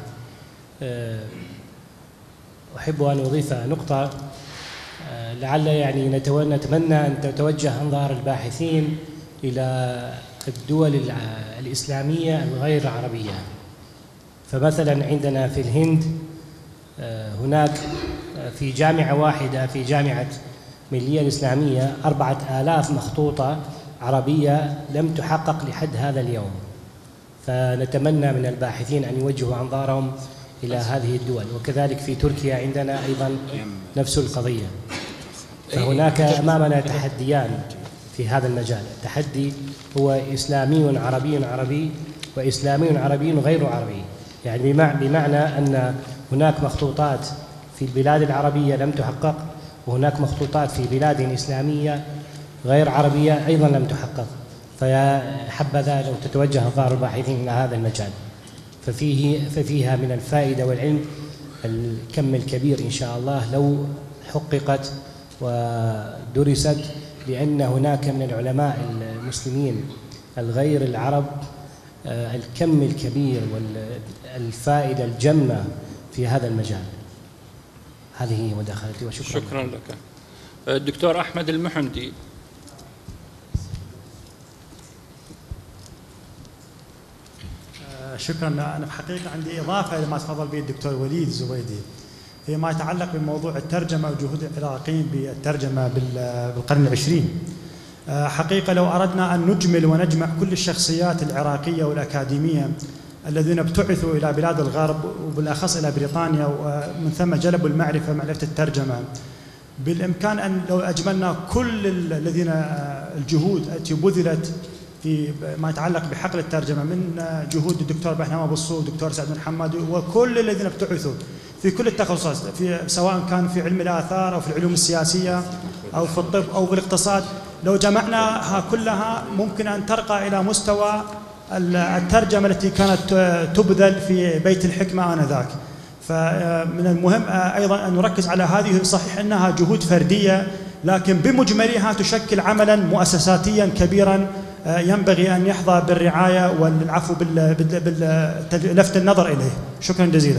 أحب أن أضيف نقطة لعل يعني نتمنى أن تتوجه أنظار الباحثين إلى الدول الإسلامية الغير عربية. فمثلا عندنا في الهند هناك في جامعة واحدة، في جامعة ملية الإسلامية، أربعة آلاف مخطوطة عربية لم تحقق لحد هذا اليوم. فنتمنى من الباحثين أن يوجهوا أنظارهم إلى هذه الدول. وكذلك في تركيا عندنا أيضا نفس القضية. فهناك أمامنا تحديان في هذا المجال. التحدي هو إسلامي عربي عربي وإسلامي عربي غير عربي، يعني بمعنى أن هناك مخطوطات في البلاد العربية لم تحقق، وهناك مخطوطات في بلاد إسلامية غير عربية أيضا لم تحقق. فيا حبذا لو تتوجه أنظار الباحثين إلى هذا المجال، ففيه ففيها من الفائدة والعلم الكم الكبير إن شاء الله لو حققت ودرست، لأن هناك من العلماء المسلمين الغير العرب الكم الكبير والفائدة الجمة في هذا المجال. هذه هي مداخلتي وشكرا. شكرا لك. الدكتور أحمد المحمدي. شكرا. أنا بحقيقة عندي إضافة إلى ما تفضل به الدكتور وليد الزبيدي فيما يتعلق بموضوع الترجمة وجهود العراقيين بالترجمة بالقرن العشرين. حقيقة لو أردنا أن نجمل ونجمع كل الشخصيات العراقية والأكاديمية الذين ابتعثوا إلى بلاد الغرب وبالأخص إلى بريطانيا ومن ثم جلبوا المعرفة معرفة الترجمة، بالإمكان أن لو أجملنا كل الذين الجهود التي بذلت في ما يتعلق بحقل الترجمة، من جهود الدكتور بهنام أبو الصول والدكتور سعد بن حماد وكل الذين ابتعثوا في كل التخصصات، في سواء كان في علم الآثار أو في العلوم السياسية أو في الطب أو في الاقتصاد، لو جمعناها كلها ممكن أن ترقى إلى مستوى الترجمة التي كانت تبذل في بيت الحكمة آنذاك. فمن المهم أيضا أن نركز على هذه، صحيح أنها جهود فردية لكن بمجملها تشكل عملا مؤسساتيا كبيرا ينبغي أن يحظى بالرعاية والعفو بلفت النظر إليه. شكرا جزيلا.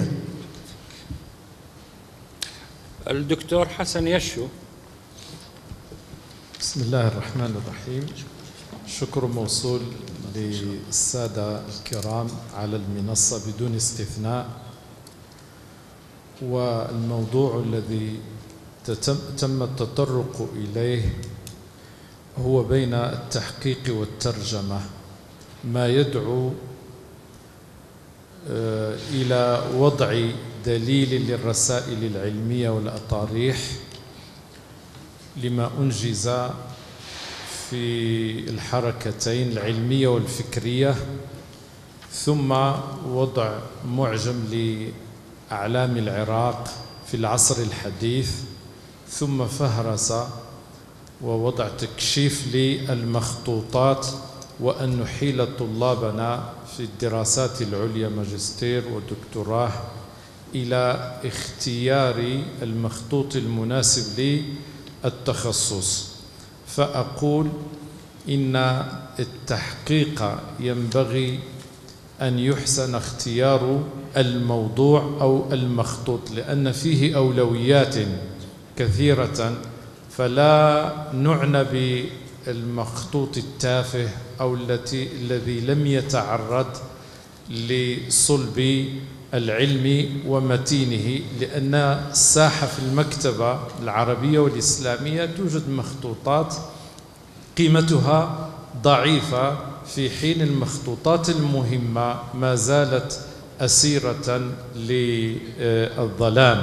الدكتور حسن يشو. بسم الله الرحمن الرحيم. شكر موصول للسادة الكرام على المنصة بدون استثناء. والموضوع الذي تم التطرق إليه هو بين التحقيق والترجمة، ما يدعو إلى وضع دليل للرسائل العلمية والأطاريح لما أنجز في الحركتين العلمية والفكرية، ثم وضع معجم لأعلام العراق في العصر الحديث، ثم فهرس ووضع تكشيف للمخطوطات، وأن نحيل طلابنا في الدراسات العليا ماجستير ودكتوراه إلى اختيار المخطوط المناسب للتخصص. فأقول إن التحقيق ينبغي أن يحسن اختيار الموضوع أو المخطوط، لأن فيه أولويات كثيرة، فلا نعنى بالمخطوط التافه أو التي الذي لم يتعرض لصلب العلم ومتينه، لأن الساحة في المكتبة العربية والإسلامية توجد مخطوطات قيمتها ضعيفة، في حين المخطوطات المهمة ما زالت أسيرة للظلام.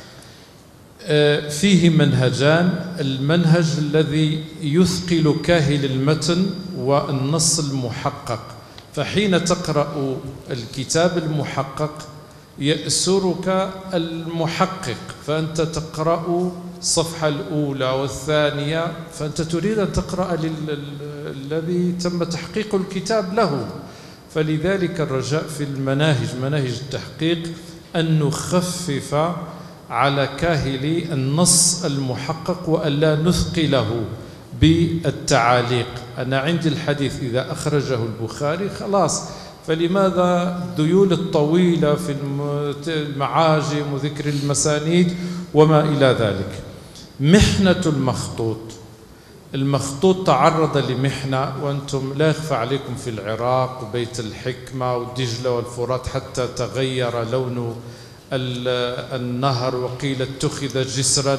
فيه منهجان: المنهج الذي يثقل كاهل المتن والنص المحقق، فحين تقرأ الكتاب المحقق يأسرك المحقق، فأنت تقرأ الصفحة الأولى والثانية، فأنت تريد أن تقرأ الذي تم تحقيق الكتاب له. فلذلك الرجاء في المناهج، مناهج التحقيق، أن نخفف على كاهل النص المحقق وألا نثقله بالتعاليق. أنا عندي الحديث إذا أخرجه البخاري خلاص، فلماذا الذيول الطويلة في المعاجم وذكر المسانيد وما إلى ذلك؟ محنة المخطوط. المخطوط تعرض لمحنة، وأنتم لا يخفى عليكم في العراق وبيت الحكمة والدجلة والفرات حتى تغير لون النهر وقيل اتخذ جسرا،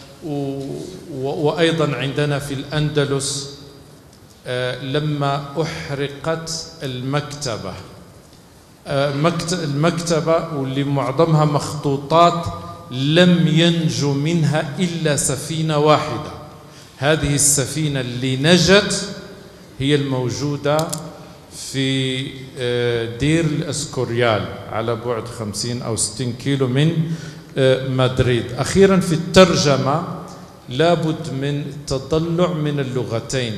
وأيضا عندنا في الأندلس لما أحرقت المكتبة المكتبة واللي معظمها مخطوطات لم ينجو منها إلا سفينة واحدة. هذه السفينة اللي نجت هي الموجودة في دير الأسكوريال على بعد خمسين أو ستين كيلو من مدريد. أخيرا في الترجمة لابد من التضلع من اللغتين،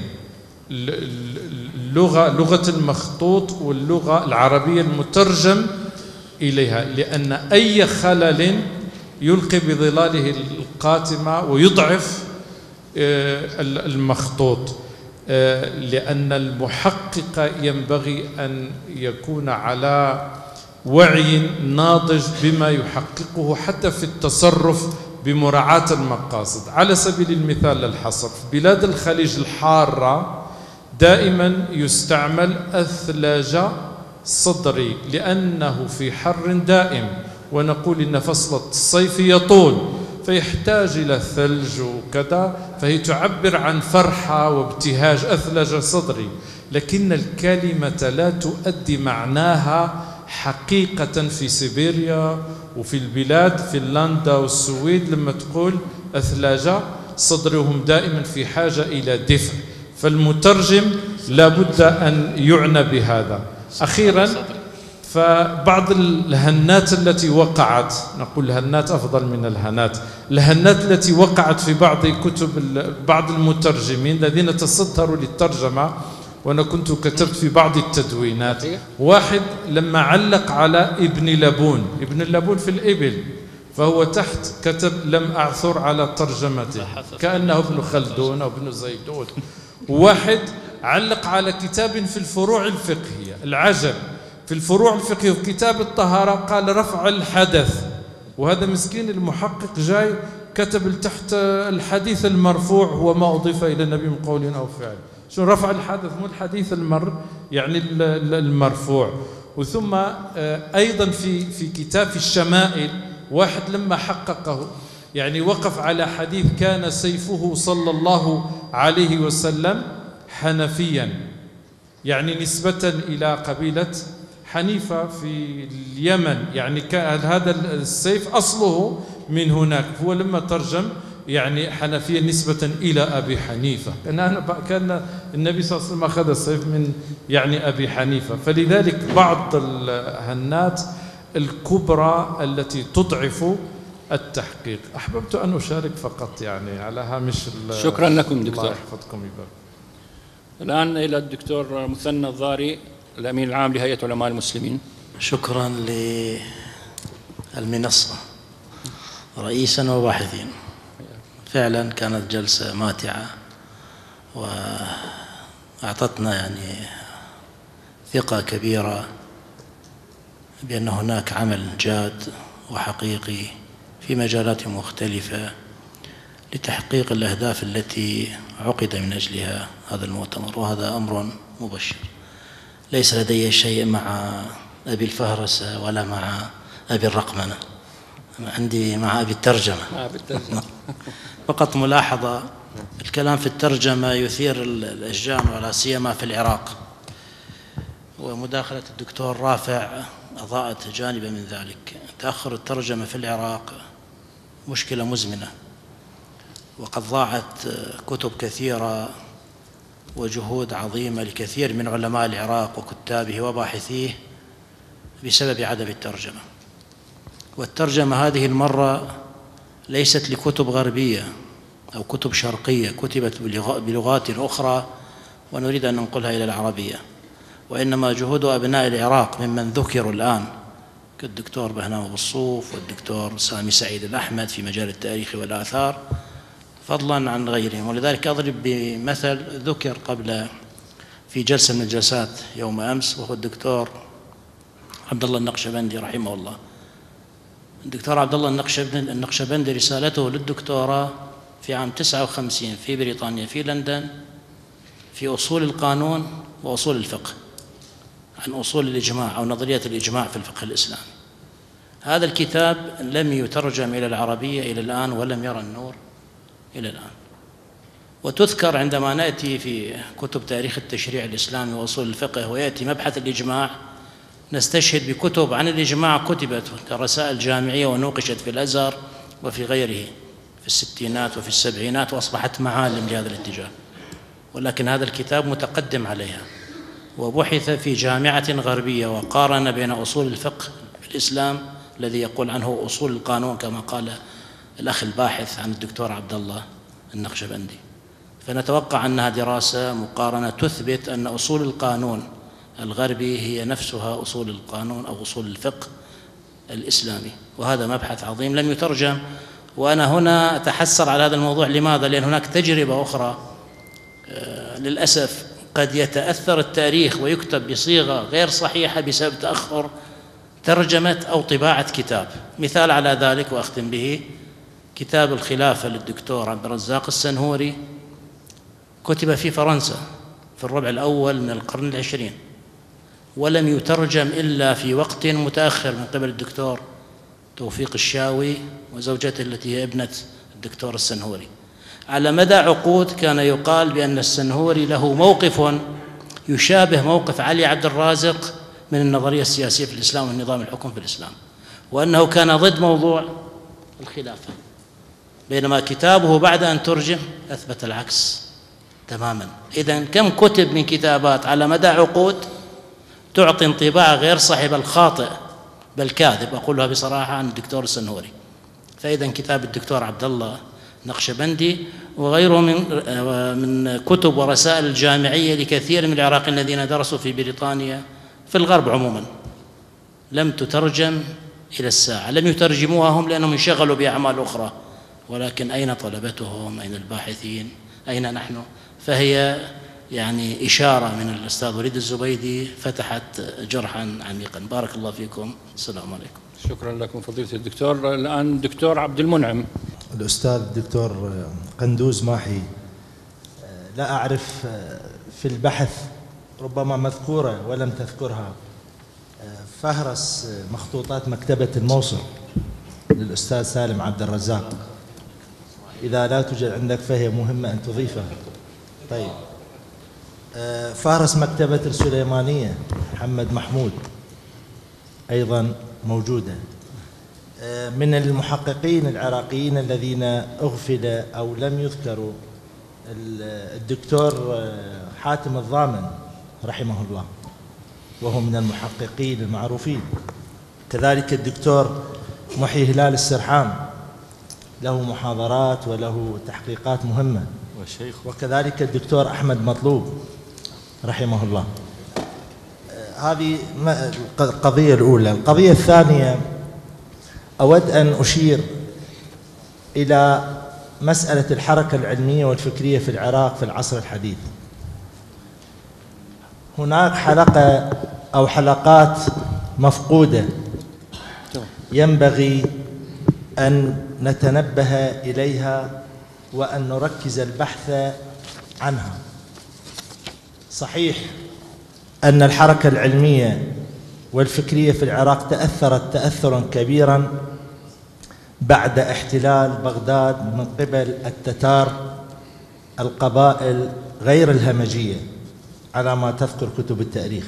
اللغة لغة المخطوط واللغة العربية المترجم إليها، لأن أي خلل يلقي بظلاله القاتمة ويضعف المخطوط، لأن المحقق ينبغي أن يكون على وعي ناضج بما يحققه حتى في التصرف بمراعاة المقاصد. على سبيل المثال للحصر، في بلاد الخليج الحارة دائما يستعمل أثلج صدري لأنه في حر دائم، ونقول إن فصل الصيف يطول فيحتاج إلى الثلج وكذا، فهي تعبر عن فرحة وابتهاج، أثلج صدري، لكن الكلمة لا تؤدي معناها حقيقة في سيبيريا وفي البلاد فنلندا والسويد لما تقول أثلاجة صدرهم دائما في حاجة إلى دفء، فالمترجم لابد أن يعنى بهذا. أخيرا، فبعض الهنات التي وقعت، نقول الهنات أفضل من الهنات، الهنات التي وقعت في بعض كتب بعض المترجمين الذين تصدروا للترجمة، وأنا كنت كتبت في بعض التدوينات، واحد لما علق على ابن لبون، ابن لبون في الإبل، فهو تحت كتب لم أعثر على ترجمته كأنه ابن خلدون أو ابن زيدون. واحد علق على كتاب في الفروع الفقهية، العجب في الفروع الفقهية في كتاب الطهارة قال رفع الحدث، وهذا مسكين المحقق جاي كتب تحت الحديث المرفوع هو ما أضيف إلى النبي من قول أو فعل. شو رفع الحدث؟ مو الحديث المر يعني المرفوع. وثم أيضا في في كتاب في الشمائل واحد لما حققه يعني وقف على حديث كان سيفه صلى الله عليه وسلم حنفيا، يعني نسبة إلى قبيلة حنيفة في اليمن، يعني كان هذا السيف أصله من هناك، هو لما ترجم يعني حنفيا نسبة إلى أبي حنيفة، كان أنا كان النبي صلى الله عليه وسلم أخذ السيف من يعني أبي حنيفة. فلذلك بعض الهنات الكبرى التي تضعف التحقيق. أحببت أن أشارك فقط يعني على هامش. شكرا لكم دكتور. الله يحفظكم ويبارك. الآن إلى الدكتور مثنى الضاري الأمين العام لهيئة علماء المسلمين. شكرا للمنصة رئيسا وباحثين، فعلا كانت جلسة ماتعة وأعطتنا يعني ثقة كبيرة بأن هناك عمل جاد وحقيقي في مجالات مختلفة لتحقيق الأهداف التي عقد من أجلها هذا المؤتمر، وهذا أمر مبشر. ليس لدي شيء مع أبي الفهرسة ولا مع أبي الرقمنة، عندي مع أبي الترجمة. فقط ملاحظة، الكلام في الترجمة يثير الأشجان ولا سيما في العراق، ومداخلة الدكتور رافع أضاءت جانبا من ذلك. تأخر الترجمة في العراق مشكلة مزمنة، وقد ضاعت كتب كثيرة وجهود عظيمة لكثير من علماء العراق وكتابه وباحثيه بسبب عدم الترجمة. والترجمة هذه المرة ليست لكتب غربية أو كتب شرقية كتبت بلغات أخرى ونريد أن ننقلها إلى العربية، وإنما جهود أبناء العراق ممن ذكروا الآن كالدكتور بهنام أبو الصوف والدكتور سامي سعيد الأحمد في مجال التاريخ والآثار، فضلا عن غيرهم. ولذلك أضرب بمثل ذكر قبل في جلسة من الجلسات يوم أمس، وهو الدكتور عبد الله النقشبندي رحمه الله. الدكتور عبد الله النقشبندي رسالته للدكتوراه في عام تسعة وخمسين في بريطانيا في لندن في أصول القانون وأصول الفقه، عن أصول الإجماع أو نظرية الإجماع في الفقه الإسلامي. هذا الكتاب لم يترجم إلى العربية إلى الآن ولم يرى النور إلى الآن. وتذكر عندما نأتي في كتب تاريخ التشريع الإسلامي وأصول الفقه ويأتي مبحث الإجماع نستشهد بكتب عن الإجماع كتبت كرسائل جامعية ونوقشت في الأزهر وفي غيره في الستينات وفي السبعينات وأصبحت معالم لهذا الاتجاه، ولكن هذا الكتاب متقدم عليها وبحث في جامعة غربية وقارن بين أصول الفقه في الإسلام الذي يقول عنه أصول القانون كما قال الأخ الباحث عن الدكتور عبد الله النقشبندي. فنتوقع أنها دراسة مقارنة تثبت أن أصول القانون الغربي هي نفسها أصول القانون أو أصول الفقه الإسلامي، وهذا مبحث عظيم لم يترجم. وأنا هنا أتحسر على هذا الموضوع. لماذا؟ لأن هناك تجربة أخرى للأسف قد يتأثر التاريخ ويكتب بصيغة غير صحيحة بسبب تأخر ترجمة أو طباعة كتاب. مثال على ذلك وأختم به، كتاب الخلافة للدكتور عبد الرزاق السنهوري كتب في فرنسا في الربع الأول من القرن العشرين، ولم يترجم إلا في وقت متأخر من قبل الدكتور توفيق الشاوي وزوجته التي هي ابنة الدكتور السنهوري. على مدى عقود كان يقال بأن السنهوري له موقف يشابه موقف علي عبد الرازق من النظرية السياسية في الإسلام والنظام الحكم في الإسلام، وأنه كان ضد موضوع الخلافة، بينما كتابه بعد أن ترجم أثبت العكس تماما. إذن كم كتب من كتابات على مدى عقود تعطي انطباع غير صحيح بل خاطئ بل كاذب، أقولها بصراحة عن الدكتور السنهوري. فإذا كتاب الدكتور عبد الله نقشبندي وغيره من من كتب ورسائل الجامعية لكثير من العراقيين الذين درسوا في بريطانيا في الغرب عموما لم تترجم إلى الساعة، لم يترجموها هم لأنهم انشغلوا بأعمال أخرى، ولكن أين طلبتهم؟ أين الباحثين؟ أين نحن؟ فهي يعني إشارة من الأستاذ وليد الزبيدي فتحت جرحا عميقا. بارك الله فيكم، السلام عليكم. شكرا لكم فضيلة الدكتور. الآن الدكتور عبد المنعم. الأستاذ الدكتور قندوز ماحي، لا أعرف في البحث ربما مذكورة ولم تذكرها فهرس مخطوطات مكتبة الموصل للأستاذ سالم عبد الرزاق، إذا لا توجد عندك فهي مهمة أن تضيفها. طيب، فهرس مكتبة السليمانية محمد محمود أيضا موجودة. من المحققين العراقيين الذين أغفل أو لم يذكروا الدكتور حاتم الضامن رحمه الله، وهو من المحققين المعروفين. كذلك الدكتور محي هلال السرحان له محاضرات وله تحقيقات مهمة، وكذلك الدكتور أحمد مطلوب رحمه الله. هذه القضية الأولى. القضية الثانية، أود أن أشير إلى مسألة الحركة العلمية والفكرية في العراق في العصر الحديث. هناك حلقة أو حلقات مفقودة ينبغي أن نتنبه إليها وأن نركز البحث عنها. صحيح أن الحركة العلمية والفكرية في العراق تأثرت تأثرا كبيرا بعد احتلال بغداد من قبل التتار، القبائل غير الهمجية على ما تذكر كتب التاريخ،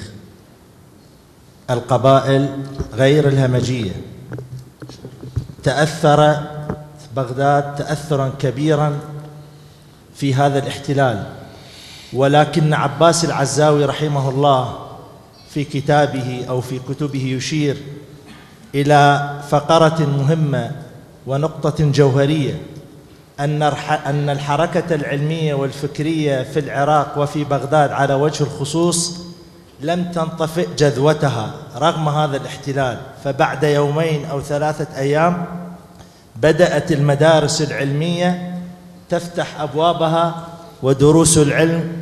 القبائل غير الهمجية. تأثر بغداد تأثرا كبيرا في هذا الاحتلال، ولكن عباس العزاوي رحمه الله في كتابه أو في كتبه يشير إلى فقرة مهمة ونقطة جوهرية، أن أن الحركة العلمية والفكرية في العراق وفي بغداد على وجه الخصوص لم تنطفئ جذوتها رغم هذا الاحتلال. فبعد يومين أو ثلاثة أيام بدأت المدارس العلمية تفتح أبوابها ودروس العلم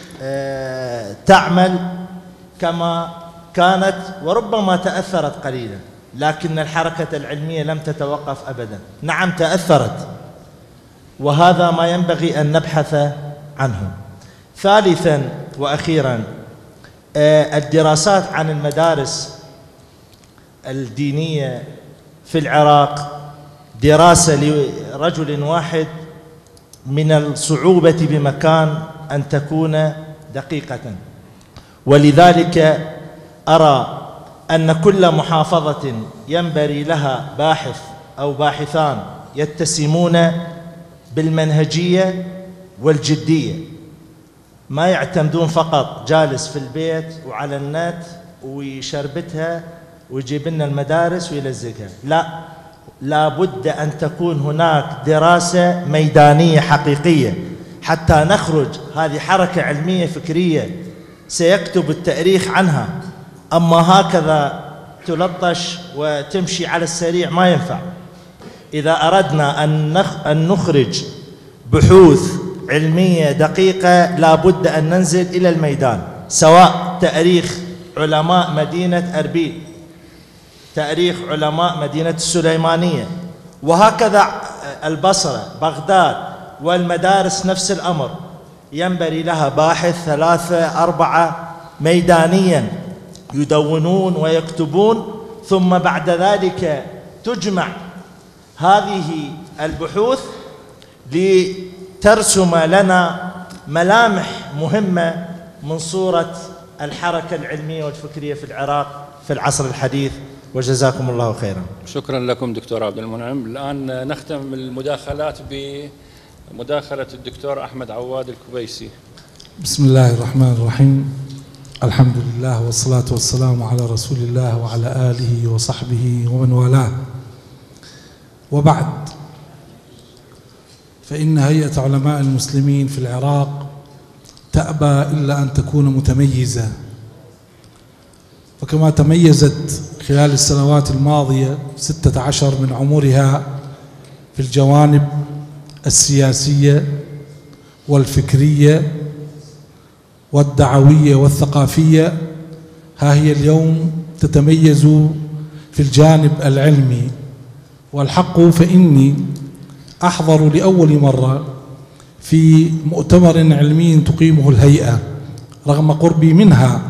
تعمل كما كانت، وربما تأثرت قليلا، لكن الحركة العلمية لم تتوقف أبدا. نعم تأثرت، وهذا ما ينبغي أن نبحث عنه. ثالثا وأخيرا، الدراسات عن المدارس الدينية في العراق دراسة لرجل واحد من الصعوبة بمكان أن تكون دقيقة، ولذلك أرى أن كل محافظة ينبغي لها باحث أو باحثان يتسمون بالمنهجية والجدية، ما يعتمدون فقط جالس في البيت وعلى النت ويشربتها ويجيب لنا المدارس ويلزقها، لا، لابد أن تكون هناك دراسة ميدانية حقيقية حتى نخرج. هذه حركة علمية فكرية سيكتب التاريخ عنها، أما هكذا تلطش وتمشي على السريع ما ينفع. إذا أردنا أن نخرج بحوث علمية دقيقة لابد أن ننزل إلى الميدان، سواء تاريخ علماء مدينة أربيل، تاريخ علماء مدينة السليمانية، وهكذا البصرة، بغداد، والمدارس نفس الأمر. ينبغي لها باحث ثلاثة أربعة ميدانيا يدونون ويكتبون، ثم بعد ذلك تجمع هذه البحوث لترسم لنا ملامح مهمة من صورة الحركة العلمية والفكرية في العراق في العصر الحديث، وجزاكم الله خيرا. شكرا لكم دكتور عبد المنعم. الآن نختم المداخلات بمداخلة الدكتور أحمد عواد الكبيسي. بسم الله الرحمن الرحيم. الحمد لله والصلاة والسلام على رسول الله وعلى آله وصحبه ومن والاه، وبعد، فإن هيئة علماء المسلمين في العراق تأبى إلا أن تكون متميزة، وكما تميزت خلال السنوات الماضية ستة عشر من عمرها في الجوانب السياسية والفكرية والدعوية والثقافية، ها هي اليوم تتميز في الجانب العلمي. والحق فإني أحضر لأول مرة في مؤتمر علمي تقيمه الهيئة رغم قربي منها.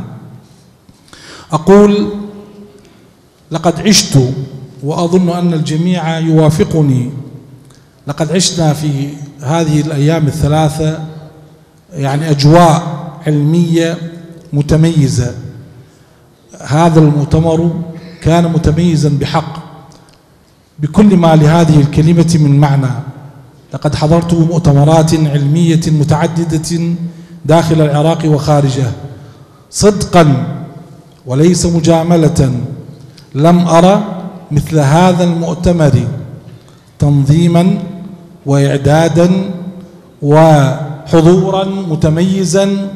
أقول لقد عشت، وأظن أن الجميع يوافقني، لقد عشنا في هذه الأيام الثلاثة يعني أجواء علمية متميزة. هذا المؤتمر كان متميزا بحق بكل ما لهذه الكلمة من معنى. لقد حضرت مؤتمرات علمية متعددة داخل العراق وخارجه، صدقا وليس مجاملة لم أرى مثل هذا المؤتمر تنظيما وإعدادا وحضورا متميزا.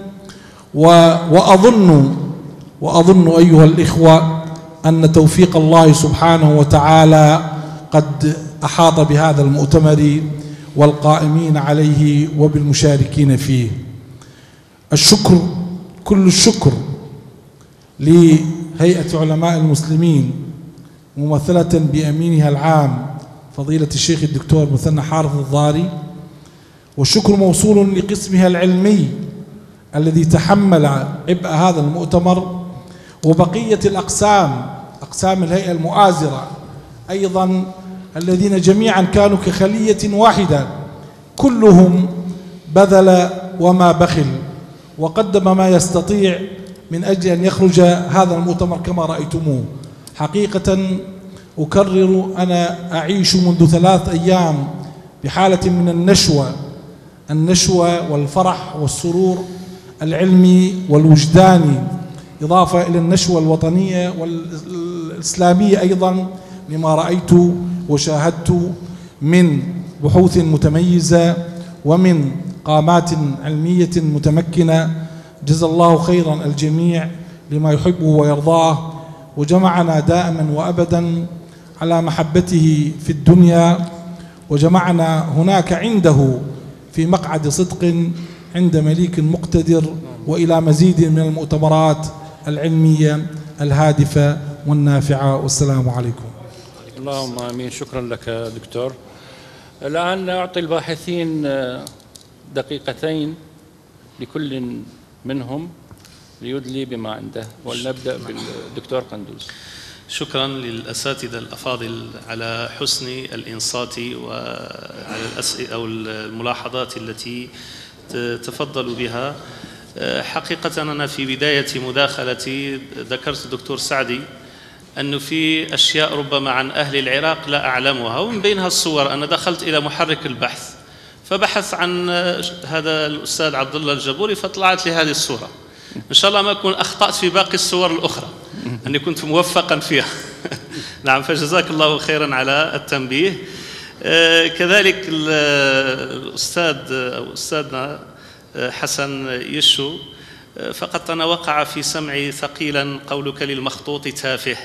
وأظن وأظن أيها الإخوة أن توفيق الله سبحانه وتعالى قد أحاط بهذا المؤتمر والقائمين عليه وبالمشاركين فيه. الشكر، كل الشكر لهيئة علماء المسلمين ممثلة بأمينها العام فضيلة الشيخ الدكتور مثنى حارث الضاري، والشكر موصول لقسمها العلمي الذي تحمل عبء هذا المؤتمر، وبقية الأقسام، أقسام الهيئة المؤازرة أيضا، الذين جميعا كانوا كخلية واحدة، كلهم بذل وما بخل وقدم ما يستطيع من أجل أن يخرج هذا المؤتمر كما رأيتموه. حقيقة أكرر، أنا أعيش منذ ثلاث أيام بحالة من النشوة النشوة والفرح والسرور العلمي والوجداني، إضافة إلى النشوة الوطنية والإسلامية أيضا، لما رأيت وشاهدت من بحوث متميزة ومن قامات علمية متمكنة. جزا الله خيرا الجميع لما يحبه ويرضاه، وجمعنا دائما وأبدا على محبته في الدنيا، وجمعنا هناك عنده في مقعد صدق عند مليك مقتدر، وإلى مزيد من المؤتمرات العلمية الهادفة والنافعة. والسلام عليكم. اللهم آمين. شكرا لك دكتور. الآن أعطي الباحثين دقيقتين لكل منهم ليدلي بما عنده، ولنبدأ بالدكتور قندوز. شكرا للأساتذة الأفاضل على حسن الإنصات وعلى الأسئلة أو الملاحظات التي تفضلوا بها. حقيقة أنا في بداية مداخلتي ذكرت الدكتور سعدي أنه في أشياء ربما عن أهل العراق لا أعلمها، ومن بينها الصور. أنا دخلت إلى محرك البحث فبحث عن هذا الأستاذ عبد الله الجبوري، فطلعت لي هذه الصورة. إن شاء الله ما أكون أخطأت في باقي الصور الأخرى، أني كنت موفقا فيها. نعم، فجزاك الله خيرا على التنبيه. كذلك الأستاذ أو أستاذنا حسن يشو، فقط أنا وقع في سمعي ثقيلا قولك للمخطوط تافه،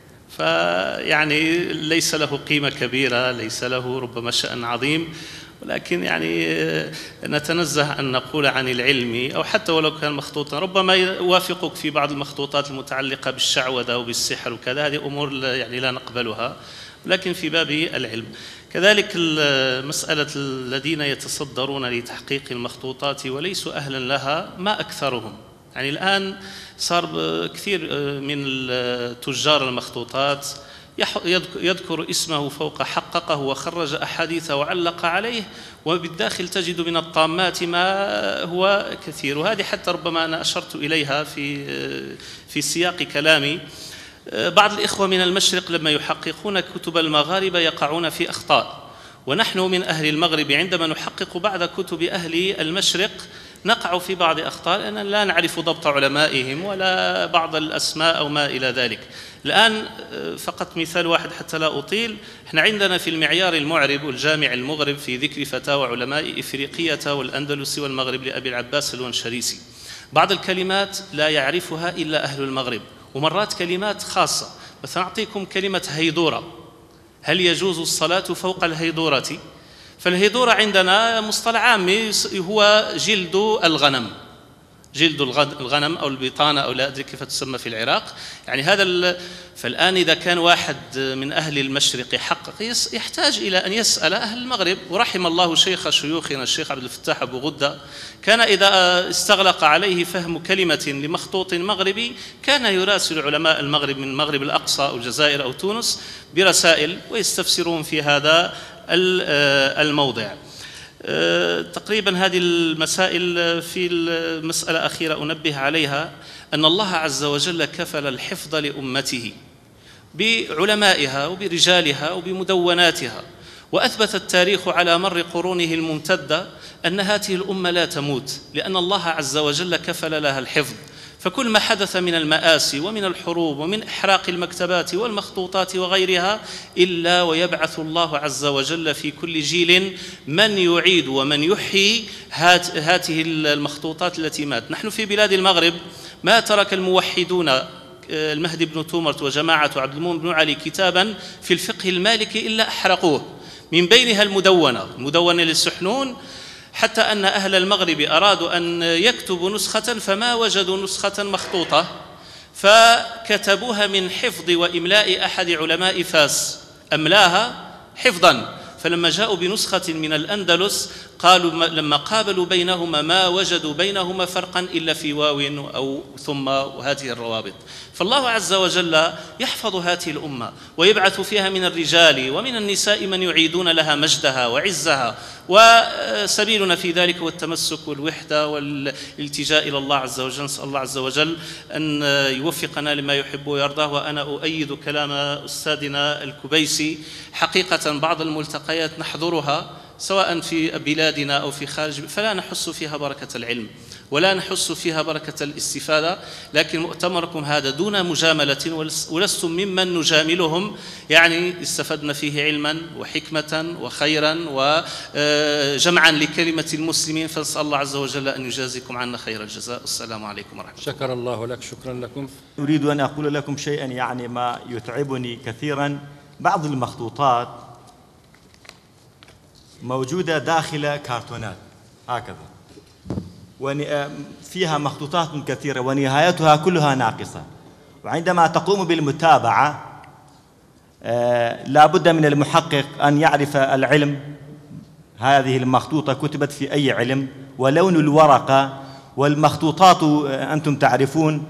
فيعني ليس له قيمة كبيرة، ليس له ربما شأن عظيم، ولكن يعني نتنزه أن نقول عن العلم، أو حتى ولو كان مخطوطا ربما يوافقك في بعض المخطوطات المتعلقة بالشعوذة وبالسحر وكذا، هذه أمور يعني لا نقبلها، لكن في باب العلم. كذلك مسألة الذين يتصدرون لتحقيق المخطوطات وليسوا أهلا لها، ما أكثرهم. يعني الآن صار كثير من تجار المخطوطات يذكر اسمه فوق حققه وخرج أحاديثه وعلق عليه، وبالداخل تجد من الطامات ما هو كثير. وهذه حتى ربما أنا أشرت إليها في في سياق كلامي. بعض الإخوة من المشرق لما يحققون كتب المغاربة يقعون في أخطاء، ونحن من أهل المغرب عندما نحقق بعض كتب أهل المشرق نقع في بعض أخطاء لأننا لا نعرف ضبط علمائهم ولا بعض الأسماء أو ما إلى ذلك. الآن فقط مثال واحد حتى لا أطيل، احنا عندنا في المعيار المعرب والجامع المغرب في ذكر فتاوى علماء إفريقية والأندلس والمغرب لأبي العباس الونشريسي، بعض الكلمات لا يعرفها إلا أهل المغرب، ومرات كلمات خاصة. مثلا أعطيكم كلمة هيدورة، هل يجوز الصلاة فوق الهيدورة؟ فالهيدورة عندنا مصطلح عامي هو جلد الغنم، جلد الغنم أو البطانة أو لا أدري كيف تسمى في العراق. يعني هذا فالآن إذا كان واحد من أهل المشرق يحقق يحتاج إلى أن يسأل أهل المغرب. ورحم الله شيخ شيوخنا الشيخ عبد الفتاح أبو غدة، كان إذا استغلق عليه فهم كلمة لمخطوط مغربي كان يراسل علماء المغرب من المغرب الأقصى أو الجزائر أو تونس برسائل ويستفسرون في هذا الموضع. تقريبا هذه المسائل. في المسألة أخيرة أنبه عليها أن الله عز وجل كفل الحفظ لأمته بعلمائها وبرجالها وبمدوناتها، وأثبت التاريخ على مر قرونه الممتدة أن هذه الأمة لا تموت لأن الله عز وجل كفل لها الحفظ. فكل ما حدث من المآسي ومن الحروب ومن إحراق المكتبات والمخطوطات وغيرها إلا ويبعث الله عز وجل في كل جيل من يعيد ومن يحيي هذه المخطوطات التي مات. نحن في بلاد المغرب ما ترك الموحدون المهدي بن تومرت وجماعة عبد المؤمن بن علي كتابا في الفقه المالكي إلا أحرقوه، من بينها المدونة المدونة للسحنون، حتى أن أهل المغرب أرادوا أن يكتبوا نسخة فما وجدوا نسخة مخطوطة فكتبوها من حفظ وإملاء أحد علماء فاس، أملاها حفظا. فلما جاءوا بنسخة من الأندلس قالوا لما قابلوا بينهما ما وجدوا بينهما فرقا إلا في واو أو ثم وهذه الروابط. فالله عز وجل يحفظ هذه الأمة ويبعث فيها من الرجال ومن النساء من يعيدون لها مجدها وعزها، وسبيلنا في ذلك هو التمسك والوحدة والالتجاء إلى الله عز وجل. نسأل الله عز وجل أن يوفقنا لما يحب ويرضاه. وأنا أؤيد كلام أستاذنا الكبيسي، حقيقة بعض الملتقيات نحضرها سواء في بلادنا أو في خارج فلا نحس فيها بركة العلم ولا نحس فيها بركة الاستفادة، لكن مؤتمركم هذا دون مجاملة ولستم ممن نجاملهم، يعني استفدنا فيه علما وحكمة وخيرا وجمعا لكلمة المسلمين. فنسأل الله عز وجل أن يجازيكم عنا خير الجزاء. السلام عليكم ورحمة الله. شكر الله لك. شكرا لكم. أريد أن أقول لكم شيئا يعني ما يتعبني كثيرا. بعض المخطوطات موجودة داخل كرتونات هكذا وفيها مخطوطات كثيرة ونهايتها كلها ناقصة، وعندما تقوم بالمتابعة لا بد من المحقق أن يعرف العلم، هذه المخطوطة كتبت في أي علم، ولون الورقة والمخطوطات أنتم تعرفون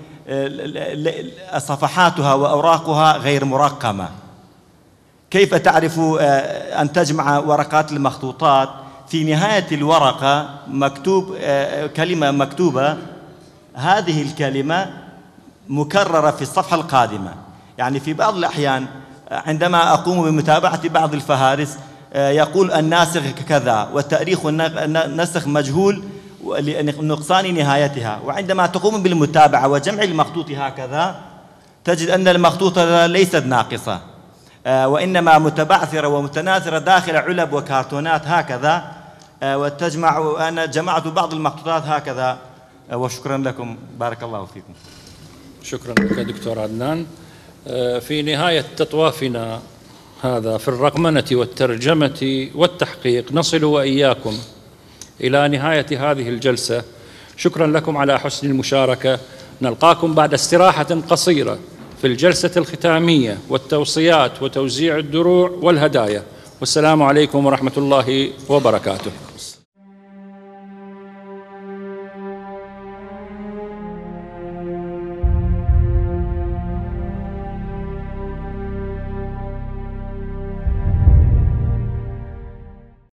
صفحاتها وأوراقها غير مرقمة. كيف تعرف أن تجمع ورقات المخطوطات؟ في نهاية الورقة مكتوب كلمة مكتوبة، هذه الكلمة مكررة في الصفحة القادمة. يعني في بعض الأحيان عندما أقوم بمتابعة بعض الفهارس يقول الناسخ كذا والتاريخ النسخ مجهول لنقصان نهايتها، وعندما تقوم بالمتابعة وجمع المخطوط هكذا تجد أن المخطوطة ليست ناقصة وإنما متبعثرة ومتناثرة داخل علب وكرتونات هكذا، وتجمع. أنا جمعت بعض المخطوطات هكذا. وشكرا لكم، بارك الله فيكم. شكرا لك دكتور عدنان. في نهاية تطوافنا هذا في الرقمنة والترجمة والتحقيق نصل وإياكم إلى نهاية هذه الجلسة. شكرا لكم على حسن المشاركة. نلقاكم بعد استراحة قصيرة في الجلسة الختامية والتوصيات وتوزيع الدروع والهدايا. والسلام عليكم ورحمة الله وبركاته.